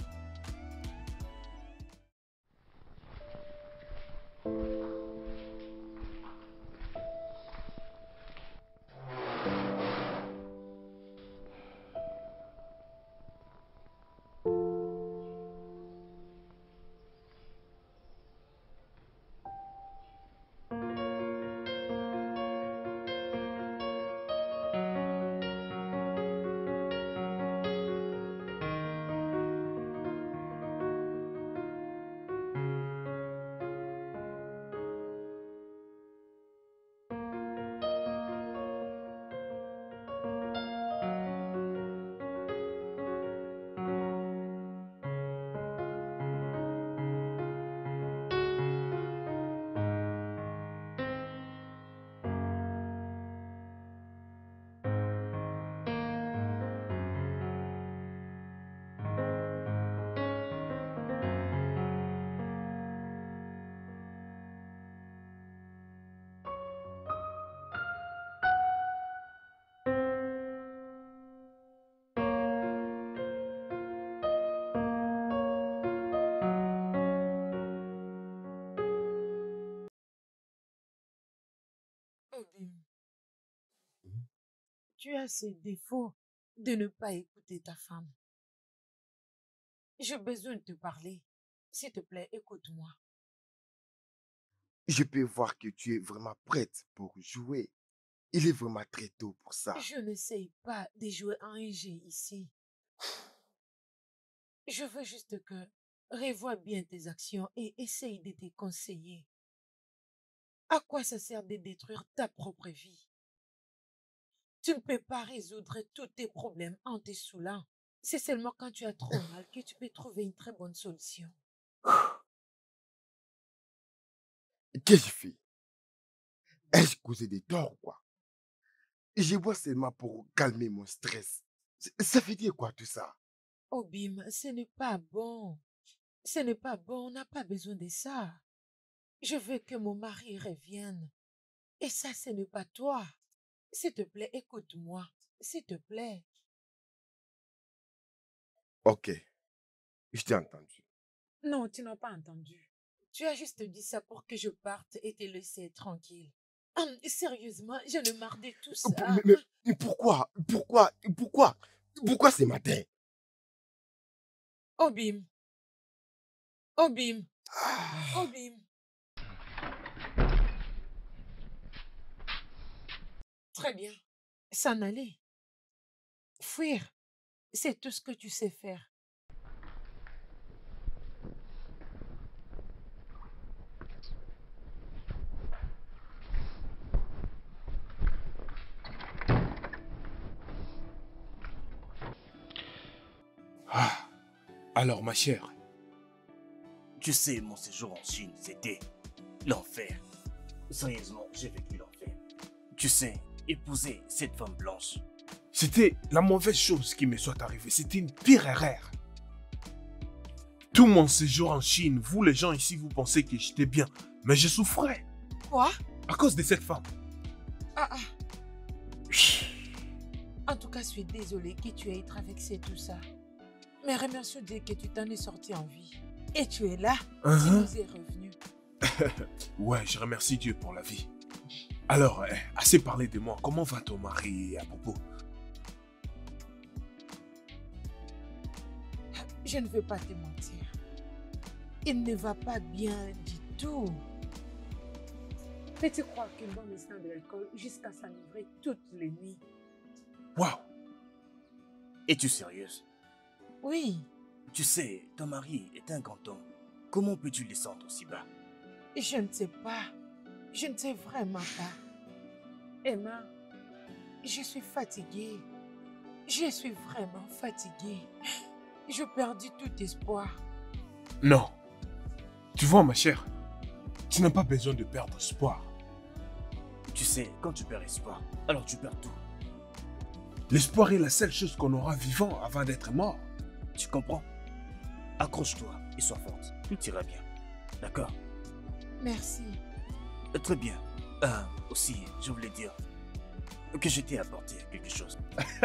Obim, tu as ce défaut de ne pas écouter ta femme. J'ai besoin de te parler. S'il te plaît, écoute-moi. Je peux voir que tu es vraiment prête pour jouer. Il est vraiment très tôt pour ça. Je n'essaye pas de jouer à un jeu ici. Je veux juste que revois bien tes actions et essaye de te conseiller. À quoi ça sert de détruire ta propre vie? Tu ne peux pas résoudre tous tes problèmes en te saoulant. C'est seulement quand tu as trop mal que tu peux trouver une très bonne solution. Qu'est-ce que je fais? Ai-je causé des torts ou quoi? Je bois seulement pour calmer mon stress. C- Ça veut dire quoi tout ça? Obim, ce n'est pas bon. Ce n'est pas bon, on n'a pas besoin de ça. Je veux que mon mari revienne. Et ça, ce n'est pas toi. S'il te plaît, écoute-moi. S'il te plaît. Ok, je t'ai entendu. Non, tu n'as pas entendu. Tu as juste dit ça pour que je parte et te laisser tranquille. Hum, sérieusement, j'en ai marre de tout ça. Mais, mais- mais pourquoi? Pourquoi? Pourquoi? Pourquoi ce matin? Obim, Obim. Obim. Très bien. S'en aller. Fuir. C'est tout ce que tu sais faire. Ah, alors ma chère. Tu sais, mon séjour en Chine, c'était l'enfer. Sérieusement, j'ai vécu l'enfer. Tu sais, épouser cette femme blanche. C'était la mauvaise chose qui me soit arrivée. C'était une pire erreur. Tout mon séjour en Chine, vous les gens ici, vous pensez que j'étais bien. Mais je souffrais. Quoi? À cause de cette femme. Ah ah. En tout cas, je suis désolée que tu aies traversé tout ça. Mais remercie Dieu que tu t'en es sorti en vie. Et tu es là, Uh-huh. tu nous es revenu. Ouais, je remercie Dieu pour la vie. Alors, euh, assez parlé de moi. Comment va ton mari à propos? Je ne veux pas te mentir. Il ne va pas bien du tout. Peux-tu croire qu'il boit maintenant de l'alcool jusqu'à s'enivrer toutes les nuits? Waouh! Es-tu sérieuse? Oui, Tu sais, ton mari est un grand homme. Comment peux-tu le descendre aussi bas? je ne sais pas. Je ne sais vraiment pas. Emma, je suis fatiguée. Je suis vraiment fatiguée. Je perdis tout espoir. Non. Tu vois, ma chère, tu n'as pas besoin de perdre espoir. Tu sais, quand tu perds espoir, alors tu perds tout. L'espoir est la seule chose qu'on aura vivant avant d'être mort. Tu comprends? Accroche-toi et sois forte. Tout ira bien. D'accord? Merci. Euh, Très bien. Euh, aussi, je voulais dire que je t'ai apporté quelque chose.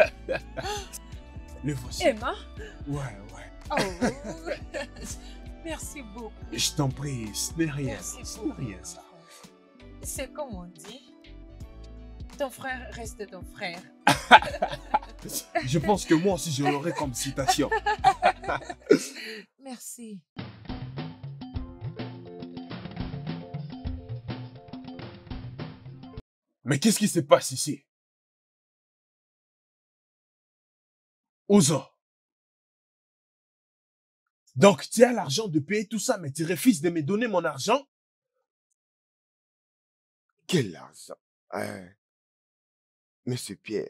Le voici. Emma? Ouais, ouais. Oh, merci beaucoup. Je t'en prie, ce n'est rien. Merci Ce n'est beaucoup. rien, ça. C'est comme on dit. Ton frère reste ton frère. Je pense que moi aussi, je l'aurai comme citation. Merci. Mais qu'est-ce qui se passe ici? Ozo. Donc, tu as l'argent de payer tout ça, mais tu refuses de me donner mon argent? Quel argent? Hein? Monsieur Pierre,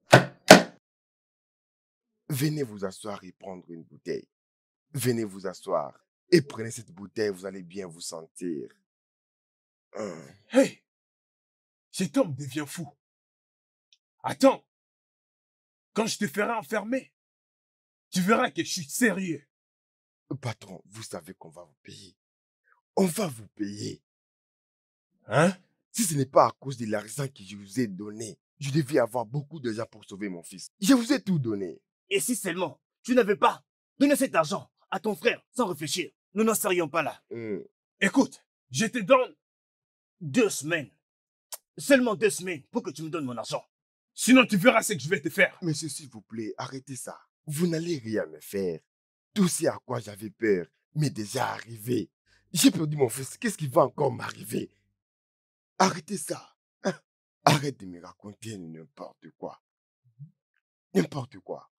venez vous asseoir et prendre une bouteille. Venez vous asseoir et prenez cette bouteille, vous allez bien vous sentir. Hein. Hey! Cet homme devient fou. Attends. Quand je te ferai enfermer, tu verras que je suis sérieux. Patron, vous savez qu'on va vous payer. On va vous payer. Hein? Si ce n'est pas à cause de l'argent que je vous ai donné, je devais avoir beaucoup d'argent pour sauver mon fils. Je vous ai tout donné. Et si seulement tu n'avais pas donné cet argent à ton frère sans réfléchir, nous n'en serions pas là. Hum. Écoute, je te donne. Deux semaines. Seulement deux semaines pour que tu me donnes mon argent. Sinon, tu verras ce que je vais te faire. Monsieur, s'il vous plaît, arrêtez ça. Vous n'allez rien me faire. Tout ce à quoi j'avais peur m'est déjà arrivé. J'ai perdu mon fils. Qu'est-ce qui va encore m'arriver? Arrêtez ça. Hein? Arrête de me raconter n'importe quoi. N'importe quoi.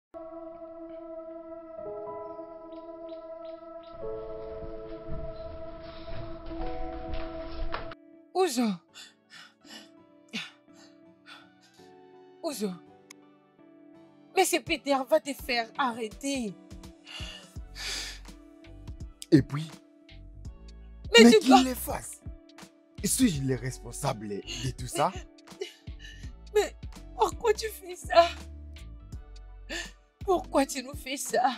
Ouzo. Ouzo. Mais ce Peter va te faire arrêter. Et puis, Mais, mais tu qu'il dois... les fasse. Suis-je le responsable de tout ça? Mais pourquoi tu fais ça? Pourquoi tu nous fais ça?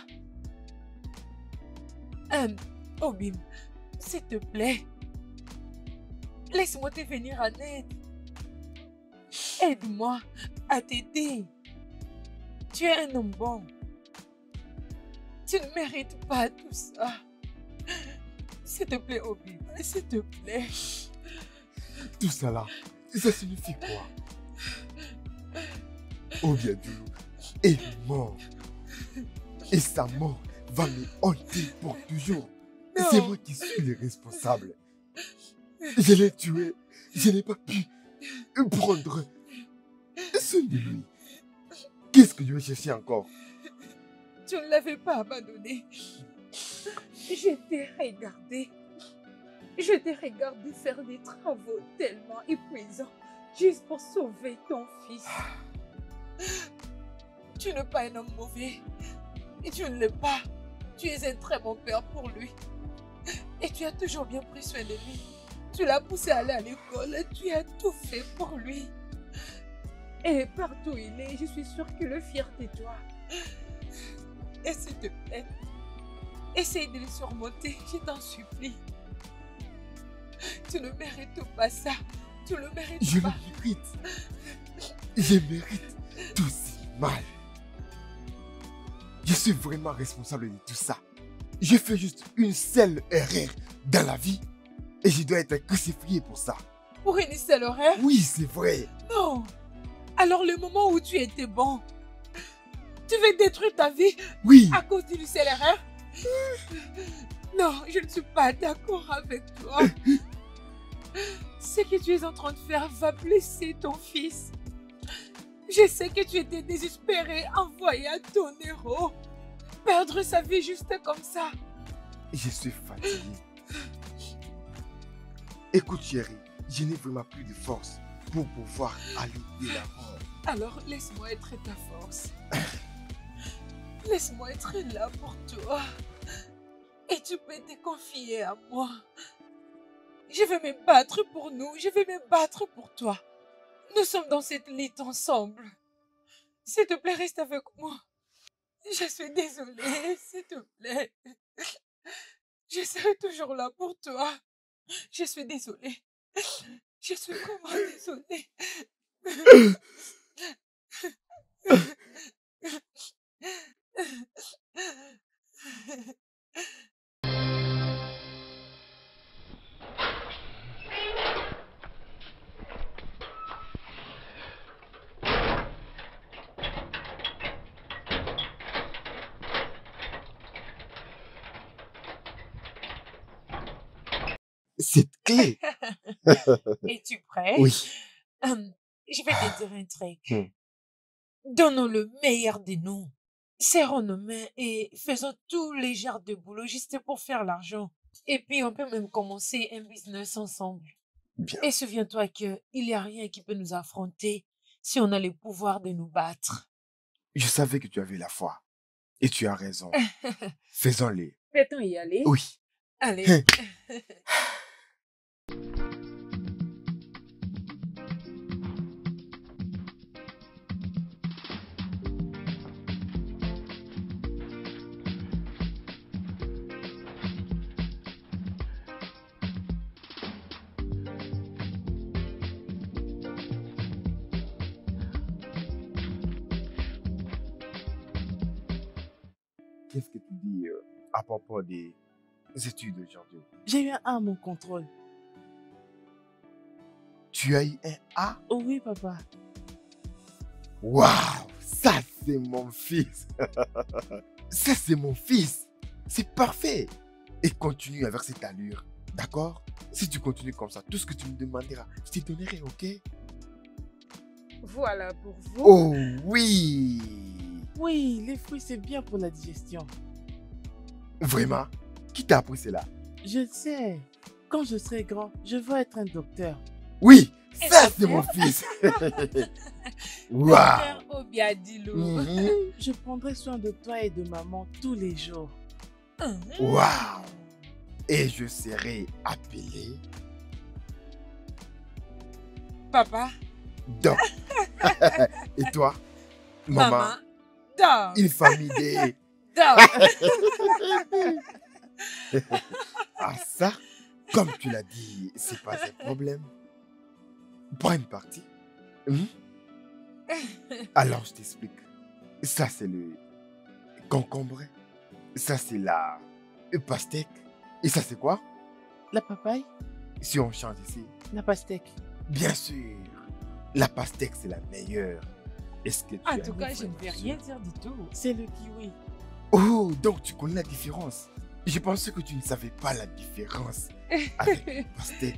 Hum, Obim, s'il te plaît, laisse-moi te venir en aide. Aide-moi à t'aider. Tu es un homme bon. Tu ne mérites pas tout ça. S'il te plaît, Obim, s'il te plaît. Tout ça là, ça signifie quoi? Obiadou est mort. Et sa mort va me hanter pour toujours. C'est moi qui suis le responsable. Je l'ai tué. Je n'ai pas pu prendre soin de lui. Qu'est-ce que je vais chercher encore? Tu ne l'avais pas abandonné. Je t'ai regardé. Je t'ai regardé faire des travaux tellement épuisants juste pour sauver ton fils. Tu n'es pas un homme mauvais. Et tu ne l'es pas. Tu es un très bon père pour lui. Et tu as toujours bien pris soin de lui. Tu l'as poussé à aller à l'école. Tu as tout fait pour lui. Et partout où il est, je suis sûre qu'il est fier de toi. Et s'il te plaît, essaye de le surmonter, je t'en supplie. Tu ne mérites pas ça. Tu le mérites Je pas. le mérite. Je mérite tout si mal. Je suis vraiment responsable de tout ça. Je fais juste une seule erreur dans la vie et je dois être crucifié pour ça. Pour une seule erreur? Oui, c'est vrai. Non. Alors le moment où tu étais bon, tu veux détruire ta vie Oui. à cause d'une seule erreur? Non, je ne suis pas d'accord avec toi. Ce que tu es en train de faire va blesser ton fils. Je sais que tu étais désespéré en voyant ton héros perdre sa vie juste comme ça. Je suis fatigué. Écoute chérie, je n'ai vraiment plus de force pour pouvoir aller de l'avant. Alors laisse-moi être ta force. Laisse-moi être là pour toi. Et tu peux te confier à moi. Je vais me battre pour nous. Je vais me battre pour toi. Nous sommes dans cette lutte ensemble. S'il te plaît, reste avec moi. Je suis désolée, s'il te plaît. Je serai toujours là pour toi. Je suis désolée. Je suis vraiment désolée. Cette clé. Es-tu prêt? Oui. Hum, je vais te dire un truc. Hmm. Donnons le meilleur de nous. Serrons nos mains et faisons tous les genres de boulot juste pour faire l'argent. Et puis, on peut même commencer un business ensemble. Bien. Et souviens-toi qu'il n'y a rien qui peut nous affronter si on a le pouvoir de nous battre. Je savais que tu avais la foi. Et tu as raison. Faisons-les. Peut-on y aller? Oui. Allez. Qu'est-ce que tu dis euh, à propos des études aujourd'hui? J'ai eu un A à mon contrôle. Tu as eu un A? Oh oui, papa. Waouh! Ça, c'est mon fils! Ça, c'est mon fils! C'est parfait! Et continue avec cette allure, d'accord? Si tu continues comme ça, tout ce que tu me demanderas, je te donnerai, ok? Voilà pour vous. Oh oui! Oui, les fruits, c'est bien pour la digestion. Vraiment? Qui t'a appris cela? Je le sais. Quand je serai grand, je veux être un docteur. Oui! Et Ça, docteur? c'est mon fils! Waouh! Docteur Obiadilo. Mhm. Je prendrai soin de toi et de maman tous les jours. Mhm. Waouh! Et je serai appelé Papa, Doc. Et toi? Maman? maman, Doc. Une famille de... Doc. Ah ça, comme tu l'as dit, c'est pas un problème. Prends une partie. Hmm? Alors je t'explique. Ça c'est le concombre. Ça c'est la pastèque. Et ça c'est quoi? La papaye, Si on change ici. la pastèque. Bien sûr. La pastèque c'est la meilleure. Est-ce que tu En as tout une cas, je ne vraie vais notion? rien dire du tout. C'est le kiwi. Oh, donc tu connais la différence. Je pensais que tu ne savais pas la différence avec le pastèque.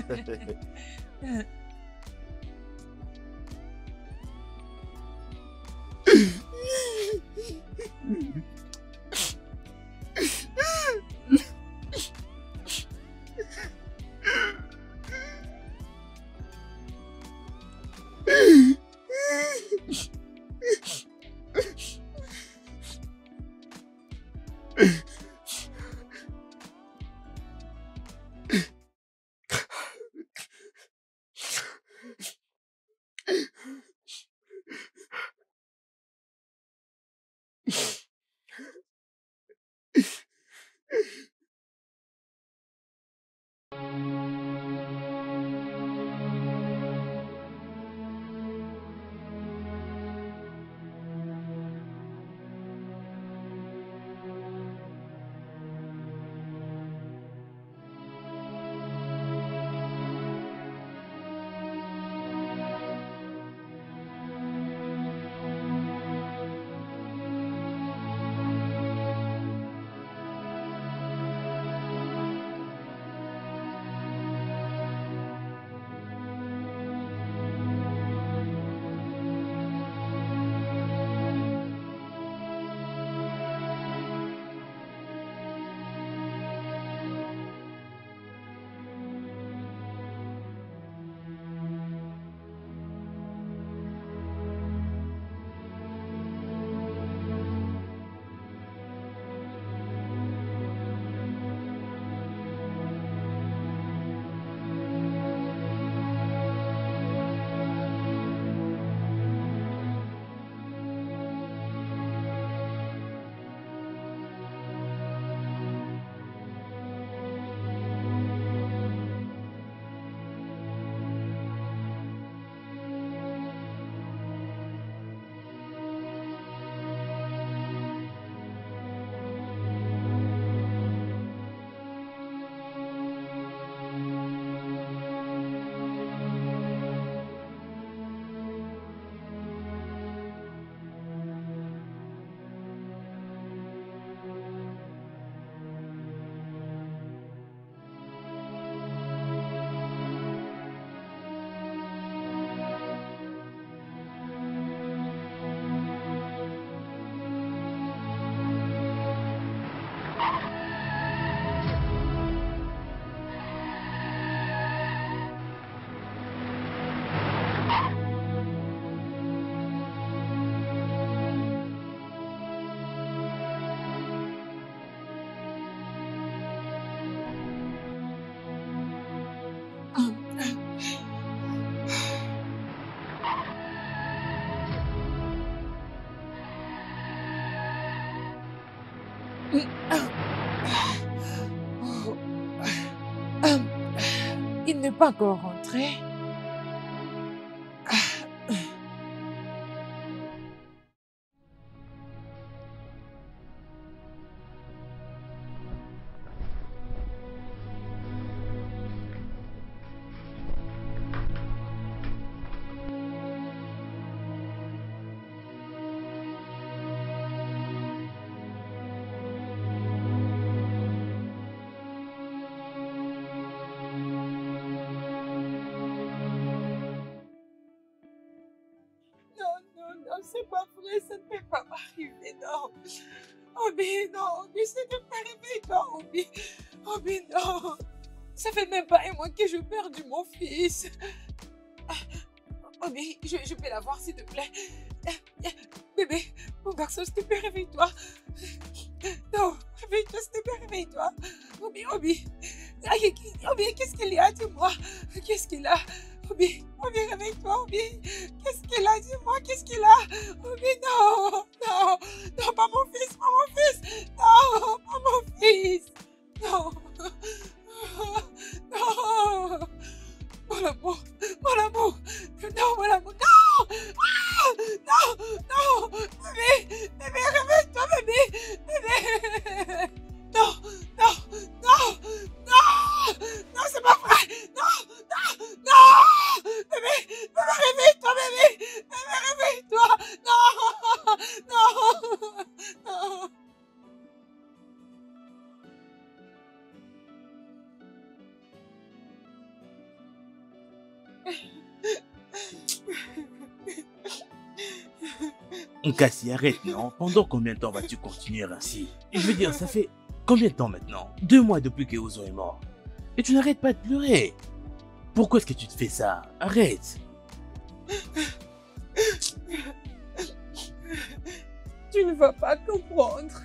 Il n'est pas encore rentré. C'est pas vrai, ça ne peut pas m'arriver, non. Obi, non, Obi, s'il te plaît, réveille-toi, Obi. Obi, non. Ça fait même pas un mois que j'ai perdu mon fils. Obi, je, je peux l'avoir, s'il te plaît. Bébé, mon garçon, s'il te plaît, réveille-toi. Non, réveille-toi, s'il te plaît, réveille-toi. Obi, Obi. Obi, qu'est-ce qu'il y a, dis-moi. Qu'est-ce qu'il a? Obi, Obi, réveille-toi, Obi. Qu'est-ce qu'il a? Dis-moi, qu'est-ce qu'il a? Obi, non, non, non, pas mon fils, pas mon fils. Non, pas mon fils. Non, non. Mon amour, mon amour. Non, mon amour, non. Ah, non, non. Bébé, bébé, réveille-toi, bébé. Bébé. Non, non, non, non, non, c'est pas vrai. Non, non, non. Bébé, bébé, réveille-toi, bébé. Bébé, réveille-toi. Non, Cassie, arrête, non? Pendant combien de temps vas-tu continuer ainsi? Je veux dire, ça fait combien de temps maintenant? Deux mois depuis que Ouzo est mort. Et tu n'arrêtes pas de pleurer. Pourquoi est-ce que tu te fais ça? Arrête. Tu ne vas pas comprendre.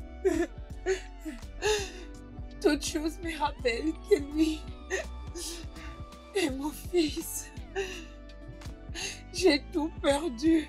Toute chose me rappelle que lui est mon fils. J'ai tout perdu.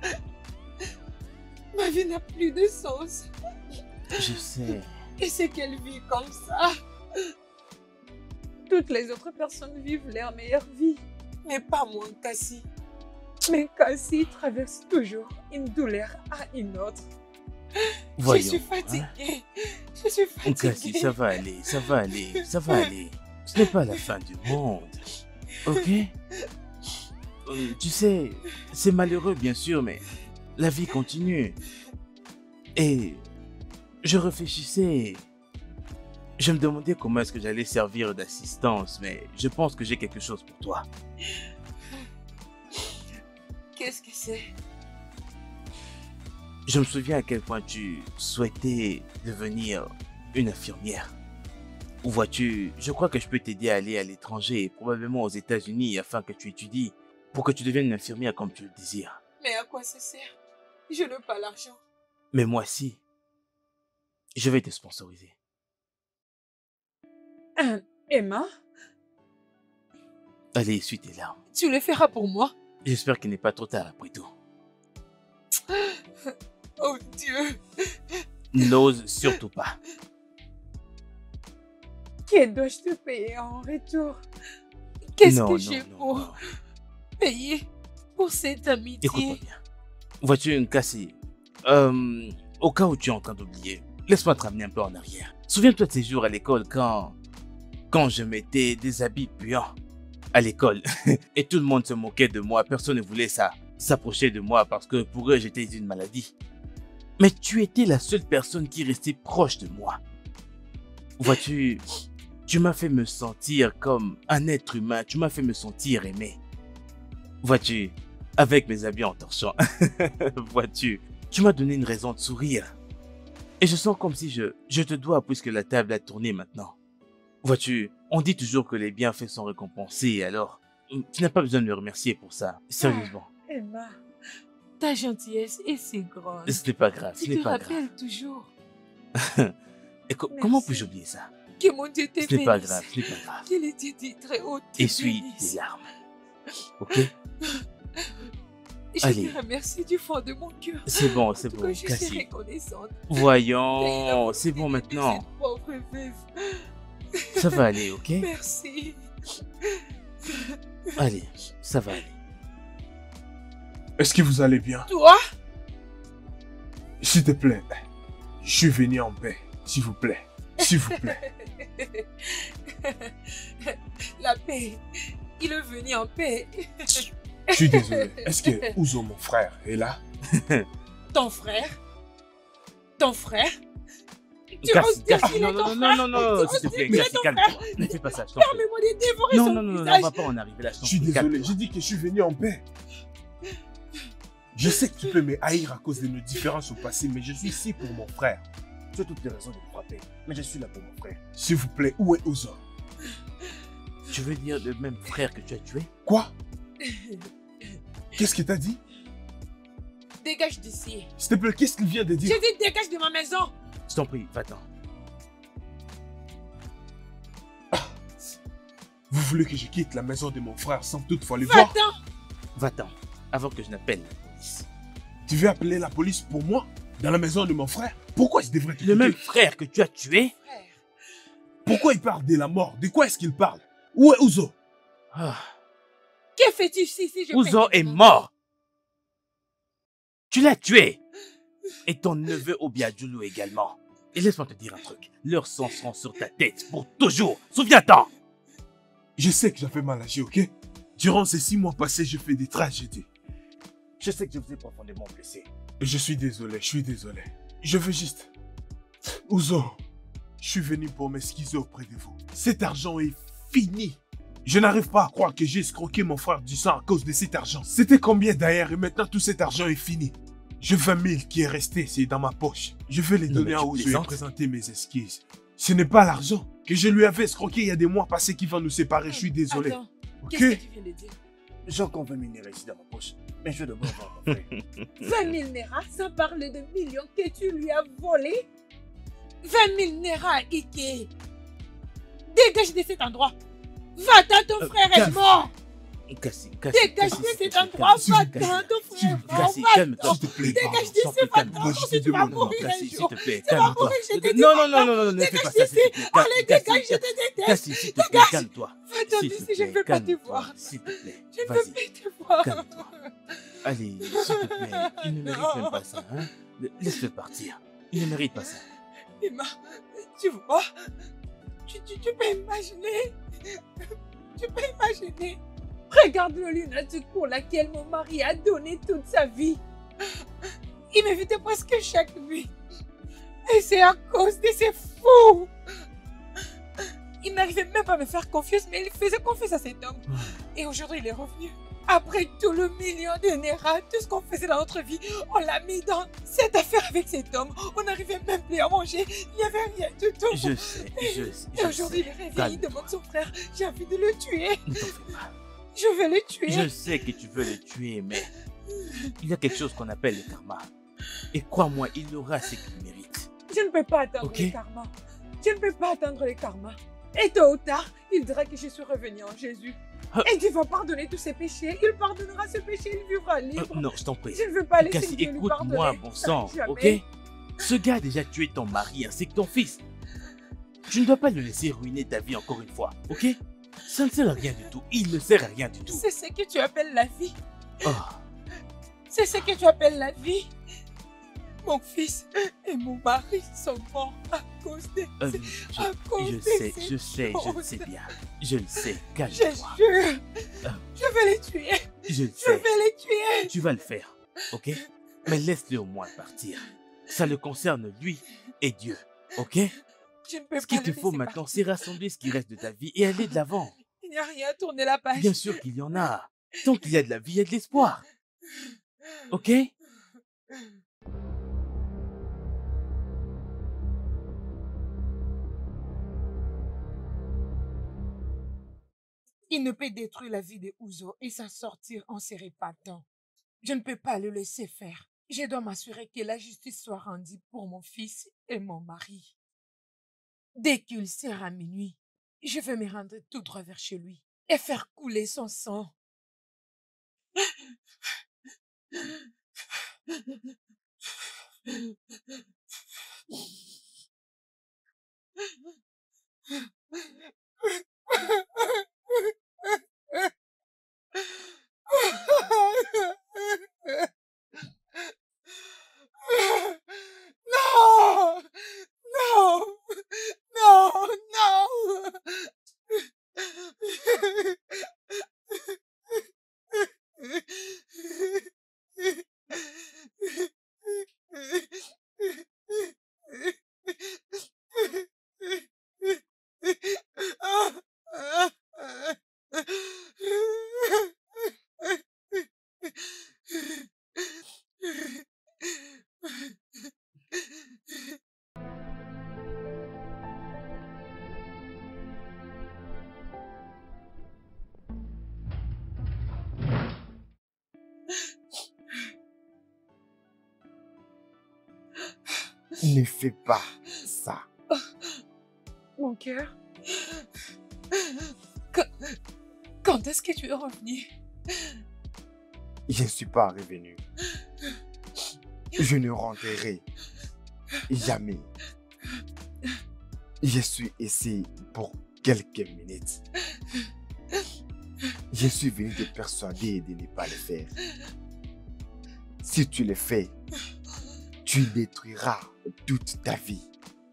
Ma vie n'a plus de sens. Je sais. Et c'est qu'elle vit comme ça. Toutes les autres personnes vivent leur meilleure vie, mais pas moi, Cassie. Mais Cassie traverse toujours une douleur à une autre. Voyons, je suis fatiguée. Hein? Je suis fatiguée. Cassie, ça va aller, ça va aller, ça va aller. Ce n'est pas la fin du monde. Ok? Euh, tu sais, c'est malheureux bien sûr, mais la vie continue. Et je réfléchissais. Je me demandais comment est-ce que j'allais servir d'assistance, mais je pense que j'ai quelque chose pour toi. Qu'est-ce que c'est? Je me souviens à quel point tu souhaitais devenir une infirmière. Ou vois-tu, je crois que je peux t'aider à aller à l'étranger, probablement aux États-Unis, afin que tu étudies, pour que tu deviennes une infirmière comme tu le désires. Mais à quoi ça sert? Je n'ai pas l'argent. Mais moi, si. Je vais te sponsoriser. Euh, Emma? Allez, essuie tes larmes. Tu le feras pour moi? J'espère qu'il n'est pas trop tard après tout. Oh Dieu! N'ose surtout pas. Que dois-je te payer en retour? Qu'est-ce Non, que non, j'ai non, pour non. payer pour cette amitié? Écoute-moi bien. Vois-tu, Cassie, euh, au cas où tu es en train d'oublier, laisse-moi te ramener un peu en arrière. Souviens-toi de ces jours à l'école quand, quand je mettais des habits puants à l'école et tout le monde se moquait de moi, personne ne voulait ça, s'approcher de moi parce que pour eux j'étais une maladie. Mais tu étais la seule personne qui restait proche de moi. Vois-tu, tu m'as fait me sentir comme un être humain, tu m'as fait me sentir aimé. Vois-tu, avec mes habits en torchant, vois-tu, tu m'as donné une raison de sourire. Et je sens comme si je, je te dois puisque la table a tourné maintenant. Vois-tu, on dit toujours que les bienfaits sont récompensés, alors tu n'as pas besoin de me remercier pour ça, sérieusement. Ah, Emma, ta gentillesse est si grande. Ce n'est pas grave, ce Tu n'est te pas grave. rappelles toujours Et co- Merci. comment puis-je oublier ça? que mon Dieu t'ait Ce n'est pas bénisse. grave, ce n'est pas grave. Qu'il ait dit très haut. te Essuie bénisse. tes larmes. Ok? Je Allez. te remercie du fond de mon cœur. C'est bon, c'est En tout bon, cas, je suis Cassie. reconnaissante. Voyons, c'est bon De maintenant. cette pauvre veuve. Ça va aller, ok? Merci. Allez, ça va aller. Est-ce que vous allez bien? Toi? S'il te plaît, je suis venu en paix. S'il vous plaît. S'il vous plaît. La paix. Il est venu en paix. Je suis désolé. Est-ce que Ouzo, mon frère, est là? Ton frère? Ton frère? Tu Cassie, oses dire Cassie, qu'il non, est non, ton non, frère? non, non, non, Tu s'il te oses plaît, dire qu'il est Cassie, ton calme-toi. frère? Ne fais pas ça, je t'en prie. Permets-moi de dévorer Non, son non, non, non, on visage. va pas en arriver là, je Je t'en suis prie, désolé. calme-toi. J'ai dit que je suis venu en paix. Je sais que tu peux me haïr à cause de nos différences au passé, mais je suis ici pour mon frère. Tu as toutes les raisons de me frapper, mais je suis là pour mon frère. S'il vous plaît, où est Ouzo? Tu veux dire le même frère que tu as tué? Quoi? Qu'est-ce que t'as dit? Dégage d'ici. S'il te plaît, qu'est-ce qu'il vient de dire? J'ai dit dégage de ma maison. Je t'en prie, va-t'en. Vous voulez que je quitte la maison de mon frère sans toutefois le voir? Va-t'en. Va-t'en, avant que je n'appelle la police. Tu veux appeler la police pour moi? Dans la maison de mon frère? Pourquoi je devrais te Le quitter? même frère que tu as tué? Frère. Pourquoi il parle de la mort? De quoi est-ce qu'il parle? Où est Ouzo? Ah, Que fais-tu ici si je Ouzo paye est ton mort. Tu l'as tué. Et ton neveu Obiadjoulou également. Et laisse-moi te dire un truc. Leurs sang seront sur ta tête pour toujours. Souviens-t'en. Je sais que j'avais mal agi, ok? Durant ces six mois passés, j'ai fait des tragédies. Je sais que je vous ai profondément blessé. Et je suis désolé, je suis désolé. Je veux juste... Ouzo, je suis venu pour m'excuser auprès de vous. Cet argent est fini. Je n'arrive pas à croire que j'ai escroqué mon frère du sang à cause de cet argent. C'était combien d'ailleurs et maintenant tout cet argent est fini. J'ai vingt mille qui est resté, c'est dans ma poche. Je vais les Non, donner mais à tu Ouzo et plaisantes. présenter mes excuses. Ce n'est pas l'argent que je lui avais escroqué il y a des mois passés qui va nous séparer. Je suis désolé. Attends, Ok? qu'est-ce que tu viens de dire? J'ai encore vingt mille naira ici dans ma poche. Mais je vais d'abord voir mon frère. vingt mille naira, sans parler de millions que tu lui as volés. vingt mille naira, Ike. Dégage de cet endroit. Va-t'en, ton Euh, frère est calme. mort. Cassie, Cassie, Dégage Cassie, de s'il te cet plaît, endroit. s'il te plaît, Va-t'en, ton frère est mort. Cassie, Va-t'en. calme-toi, s'il te plaît. Dégage pardon, d'ici, s'il te plaît, va-t'en. calme-toi. Sinon, tu vas Non, non, mourir un Cassie, s'il jour. te plaît, Tu vas calme-toi. mourir, je te dis. Non, non, non, non, non, ne fais Dégage pas ça, s'il te d'ici. plaît. Allez, Cassie, dégage, je te déteste. Cassie, s'il te plaît, Dégage. calme-toi. Va-t'en S'il te d'ici, je ne plaît, veux pas te calme-toi, voir. s'il te plaît. Je ne veux Vas-y, plus te voir. calme-toi. Allez, s'il te plaît, il ne mérite même pas ça, hein. Laisse-le partir. Il ne mérite pas ça. Emma, tu vois, tu, tu, tu peux imaginer, tu peux imaginer. Regarde le lunatique pour laquelle mon mari a donné toute sa vie. Il m'invitait presque chaque nuit. Et c'est à cause de ces fous. Il n'arrivait même pas à me faire confiance, mais il faisait confiance à cet homme. Et aujourd'hui, il est revenu. Après tout le million de Naira, tout ce qu'on faisait dans notre vie, on l'a mis dans cette affaire avec cet homme. On n'arrivait même plus à manger. Il n'y avait rien du tout. Je sais, je sais. Et aujourd'hui, il est réveillé, il Calme-toi. demande son frère. J'ai envie de le tuer. Ne t'en fais pas. Je vais le tuer. Je sais que tu veux le tuer, mais il y a quelque chose qu'on appelle le karma. Et crois-moi, il aura ce qu'il mérite. Je ne peux pas attendre Ok. le karma. Je ne peux pas attendre le karma. Et tôt ou tard, il dira que je suis revenu en Jésus. Ah. Et Dieu va pardonner tous ses péchés. Il pardonnera ses péchés, il vivra Euh, libre. non, je t'en prie. Je ne veux pas laisser Cassie, Dieu lui écoute-moi, pardonner. bon sang, Jamais. ok? Ce gars a déjà tué ton mari ainsi que ton fils. Tu ne dois pas le laisser ruiner ta vie encore une fois, ok? Ça ne sert à rien du tout. Il ne sert à rien du tout. C'est ce que tu appelles la vie. Oh, C'est ce que tu appelles la vie. Mon fils et mon mari sont morts à cause de euh, ces- je, à cause je de sais, ces je sais, je le choses. sais bien. Je le sais, Je calme-toi. jure. Ah. Je vais les tuer. Je le Je sais. vais les tuer. Tu vas le faire, ok? Mais laisse-le au moins partir. Ça le concerne lui et Dieu, ok? Je ne peux Ce pas qu'il te le faut laisser maintenant, partir. c'est rassembler ce qui reste de ta vie et aller de l'avant. Il n'y a rien à tourner la page. Bien sûr qu'il y en a. Tant qu'il y a de la vie, il y a de l'espoir. Ok? Il ne peut détruire la vie de Ouzo et s'en sortir en se répandant. Je ne peux pas le laisser faire. Je dois m'assurer que la justice soit rendue pour mon fils et mon mari. Dès qu'il sera minuit, je vais me rendre tout droit vers chez lui et faire couler son sang. Non! Non! Non! Non! Ne fais pas ça. Mon cœur. Quand, quand est-ce que tu es revenu? Je ne suis pas revenu. Je ne rentrerai jamais. Je suis ici pour quelques minutes. Je suis venu te persuader de ne pas le faire. Si tu le fais, tu détruiras toute ta vie.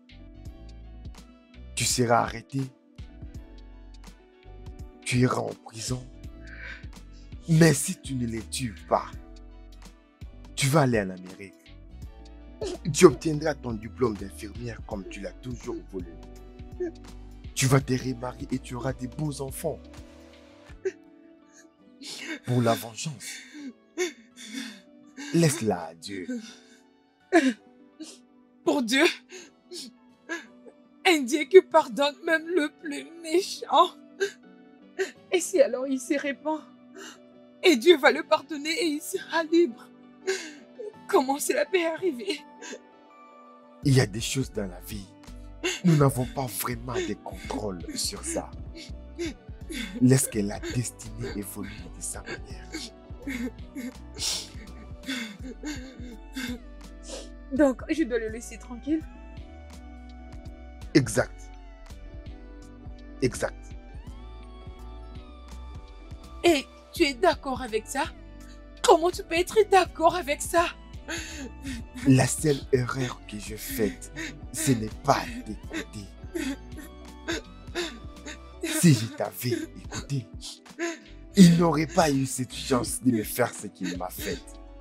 Tu seras arrêté. Tu iras en prison. Mais si tu ne les tues pas, tu vas aller en Amérique. Tu obtiendras ton diplôme d'infirmière comme tu l'as toujours voulu. Tu vas te remarier et tu auras des beaux enfants. Pour la vengeance, Laisse-la à Dieu. Pour Dieu, un Dieu qui pardonne même le plus méchant. Et si alors il s'y répand, et Dieu va le pardonner et il sera libre. Comment cela peut arriver? Il y a des choses dans la vie, nous n'avons pas vraiment de contrôle sur ça. Laisse que la destinée évolue de sa manière. Donc, je dois le laisser tranquille? Exact. Exact. Et tu es d'accord avec ça? Comment tu peux être d'accord avec ça? La seule erreur que j'ai faite, ce n'est pas d'écouter. Si je t'avais écouté, il n'aurait pas eu cette chance de me faire ce qu'il m'a fait.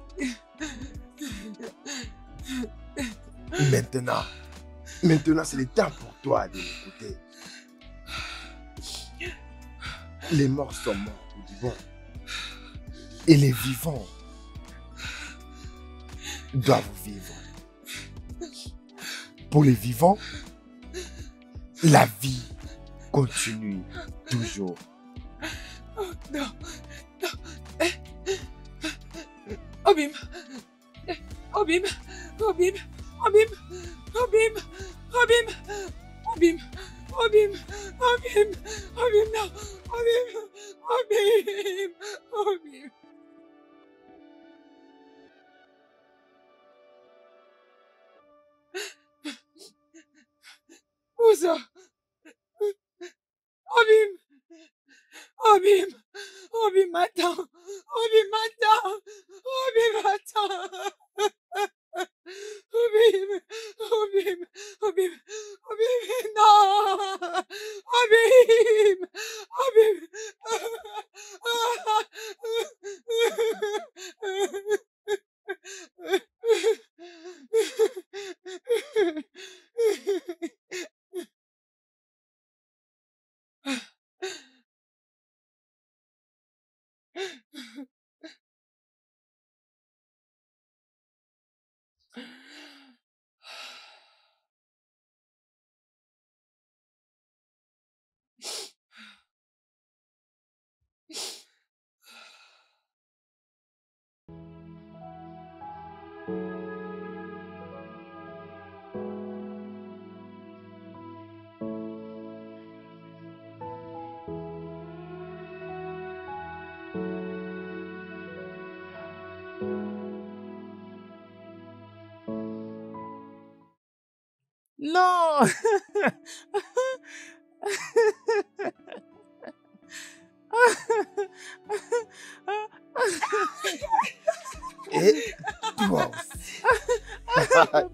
Maintenant, maintenant c'est le temps pour toi de m'écouter. Les morts sont morts pour du bon. Et les vivants doivent vivre. Pour les vivants, la vie continue toujours. Oh, non, non. Obim, Obim, Obim, Obim, Obim, Obim, Obim, Obim, Obim, Obim, non, Obim, Obim, Obim. Où ça? Obim, Obim, Obim, attends, Obim, attends, Obim, attends. Obim, Obim, Obim, Obim, non, Obim, Obim. Non. Et toi aussi. Papa,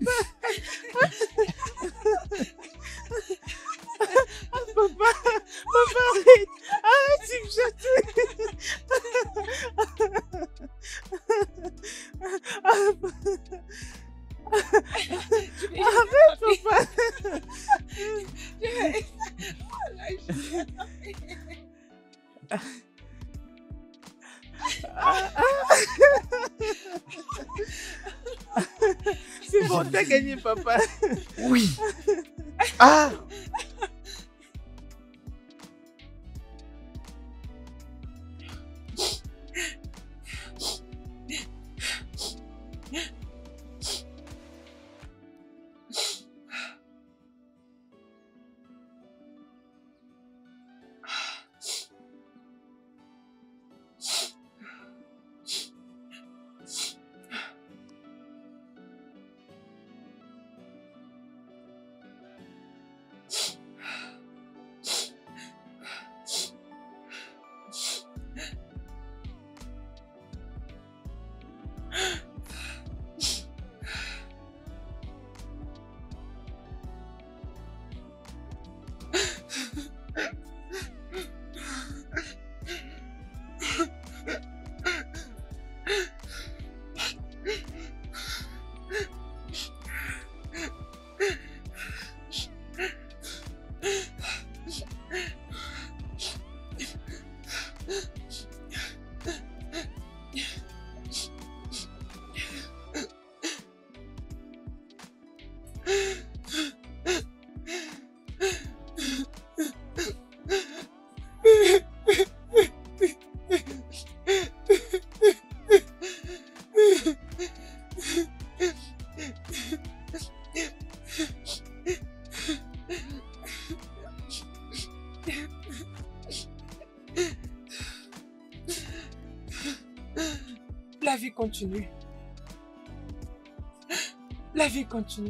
papa, papa, arrête, arrête, tu me chatouilles. Arrête, papa. C'est bon, t'as gagné, papa. Oui. Ah. continue. La vie continue.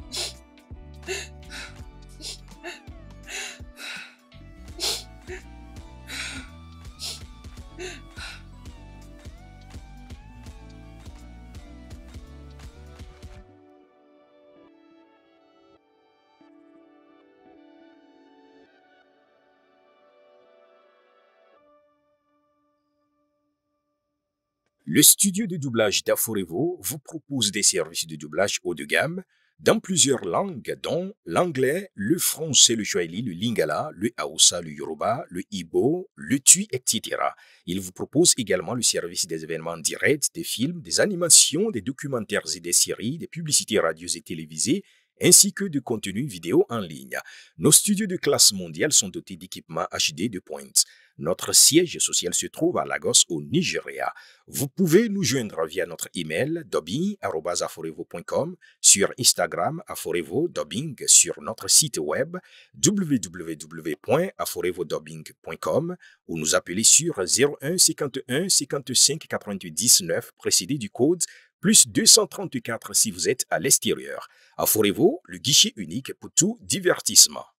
Le studio de doublage d'Aforevo vous propose des services de doublage haut de gamme dans plusieurs langues, dont l'anglais, le français, le swahili, le lingala, le hausa, le yoruba, le ibo, le tui, et cetera. Il vous propose également le service des événements directs, des films, des animations, des documentaires et des séries, des publicités radios et télévisées, ainsi que de contenus vidéo en ligne. Nos studios de classe mondiale sont dotés d'équipements H D de pointe. Notre siège social se trouve à Lagos, au Nigeria. Vous pouvez nous joindre via notre email dubbing arobase aforevo point com, sur Instagram aforevo dubbing, sur notre site web w w w point aforevodubbing point com ou nous appeler sur zéro un cinquante et un cinquante-cinq quatre-vingt-dix-neuf précédé du code plus deux cent trente-quatre si vous êtes à l'extérieur. Aforevo, le guichet unique pour tout divertissement.